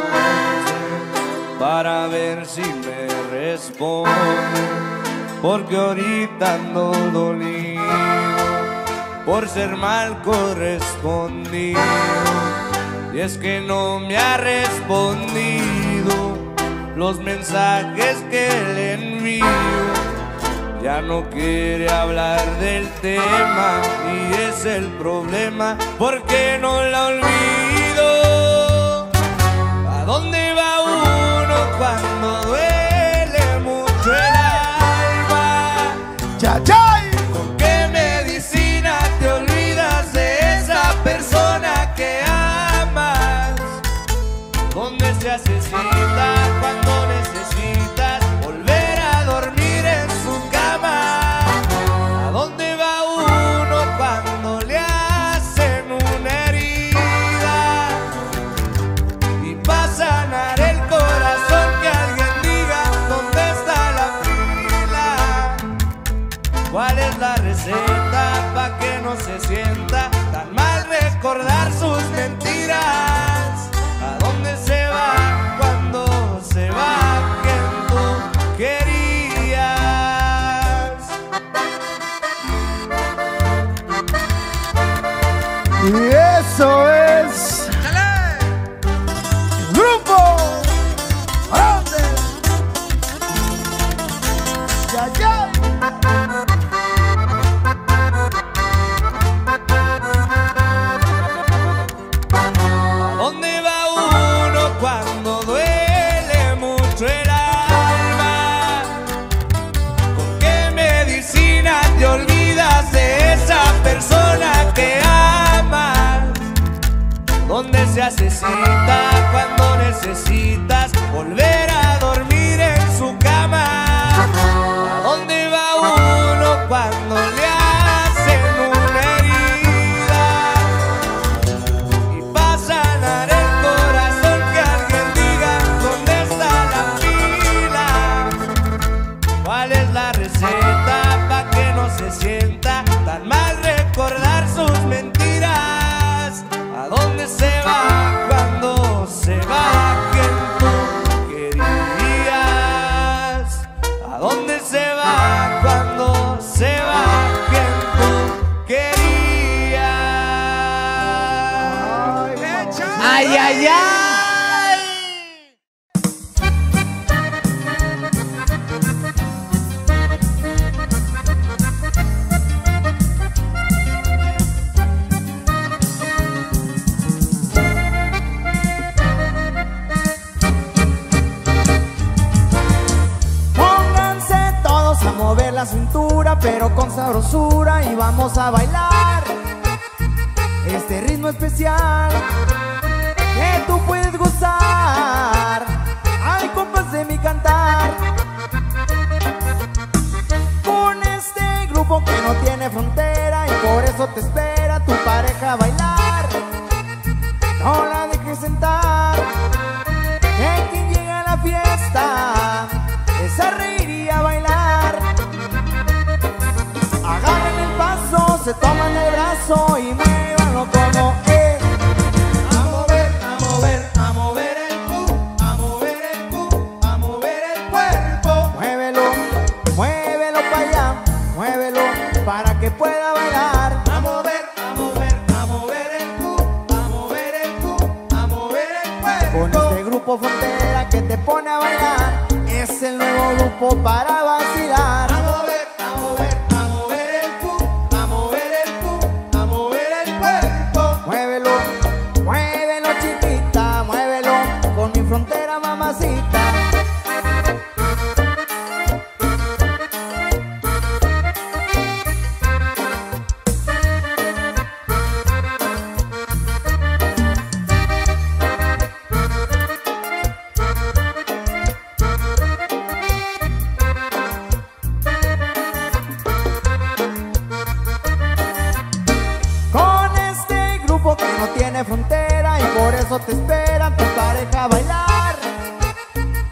para ver si me responde, porque ahorita ando dolido por ser mal correspondido. Y es que no me ha respondido los mensajes que le envío. Ya no quiere hablar del tema y es el problema, porque no la olvido. ¿A dónde va uno cuando duele mucho el alma? ¡Chachay! ¿Con qué medicina te olvidas de esa persona que amas? ¿Dónde se hace cita cuando necesitas volver a dormir en su cama? ¿A dónde va uno cuando le hacen una herida? Y para sanar el corazón que alguien diga dónde está la fila. ¿Cuál es la receta pa' que no se sienta tan mal recordar sus mentiras? ¿A dónde se va cuando se va quien tú querías? Y eso es Grupo Grande. Ya, ya. ¿A dónde va uno cuando duele mucho el alma? ¿Con qué medicina te olvidas de esa persona que amas? ¿Dónde se hace cita cuando necesitas volver a dormir en su cama? ¿A dónde va uno cuando le hacen una herida? Y para sanar el corazón que alguien diga dónde está la fila. ¿Cuál es la receta pa' que no se sienta tan mal recordar sus mentiras? ¿A dónde se va cuando se va quien tú querías? ¿A dónde se va cuando se va quien tú querías? ¡Ay, ay, ay! Pónganse todos a mover la cintura, pero con sabrosura, y vamos a bailar este ritmo especial que tú puedes gozar al compás de mi cantar. Con este grupo que no tiene frontera, y por eso te espera tu pareja a bailar. No la dejes sentar, que quien llega a la fiesta es a reír y a bailar. Agarren el paso, se toman el brazo y muévanlo como es. A mover, a mover, a mover el cu, a mover el cu, a mover el cuerpo. Muévelo, muévelo para allá, muévelo para que pueda bailar. A mover, a mover, a mover el cu, a mover el cu, a mover el cuerpo. Con este grupo Frontera que te pone a bailar, es el nuevo grupo para vacilar. A mover, a mover, a mover el cu, a mover el cu, a mover el cuerpo. Muévelo, muévelo chiquita, muévelo con mi Frontera mamacita. Con este grupo que no tiene frontera, y por eso te esperan tu pareja a bailar.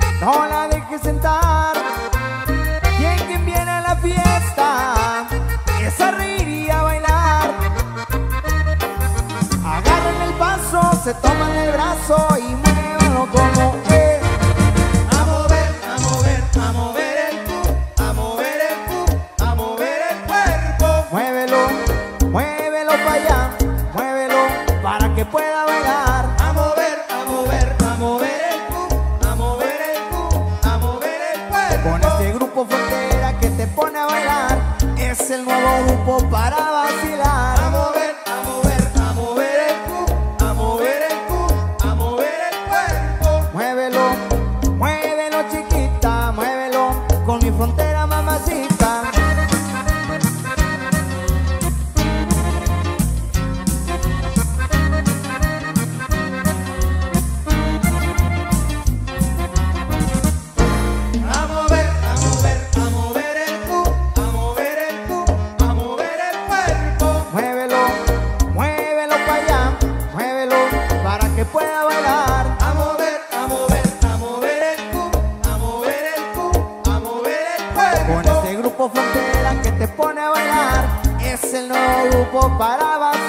Con este grupo Frontera que te pone a bailar, es el nuevo grupo para vacilar. A mover, a mover, a mover el cu, a mover el cu, a mover el cuerpo. Muévelo, muévelo chiquita, muévelo con mi Frontera mamacita. A mover, a mover, a mover el cu, a mover el cu, a mover el cuerpo. Muévelo, muévelo para allá, muévelo para que pueda bailar. A mover, a mover, a mover el cu, a mover el cu, a mover el cuerpo. Con este grupo Frontera que te pone a bailar, es el nuevo grupo para bailar.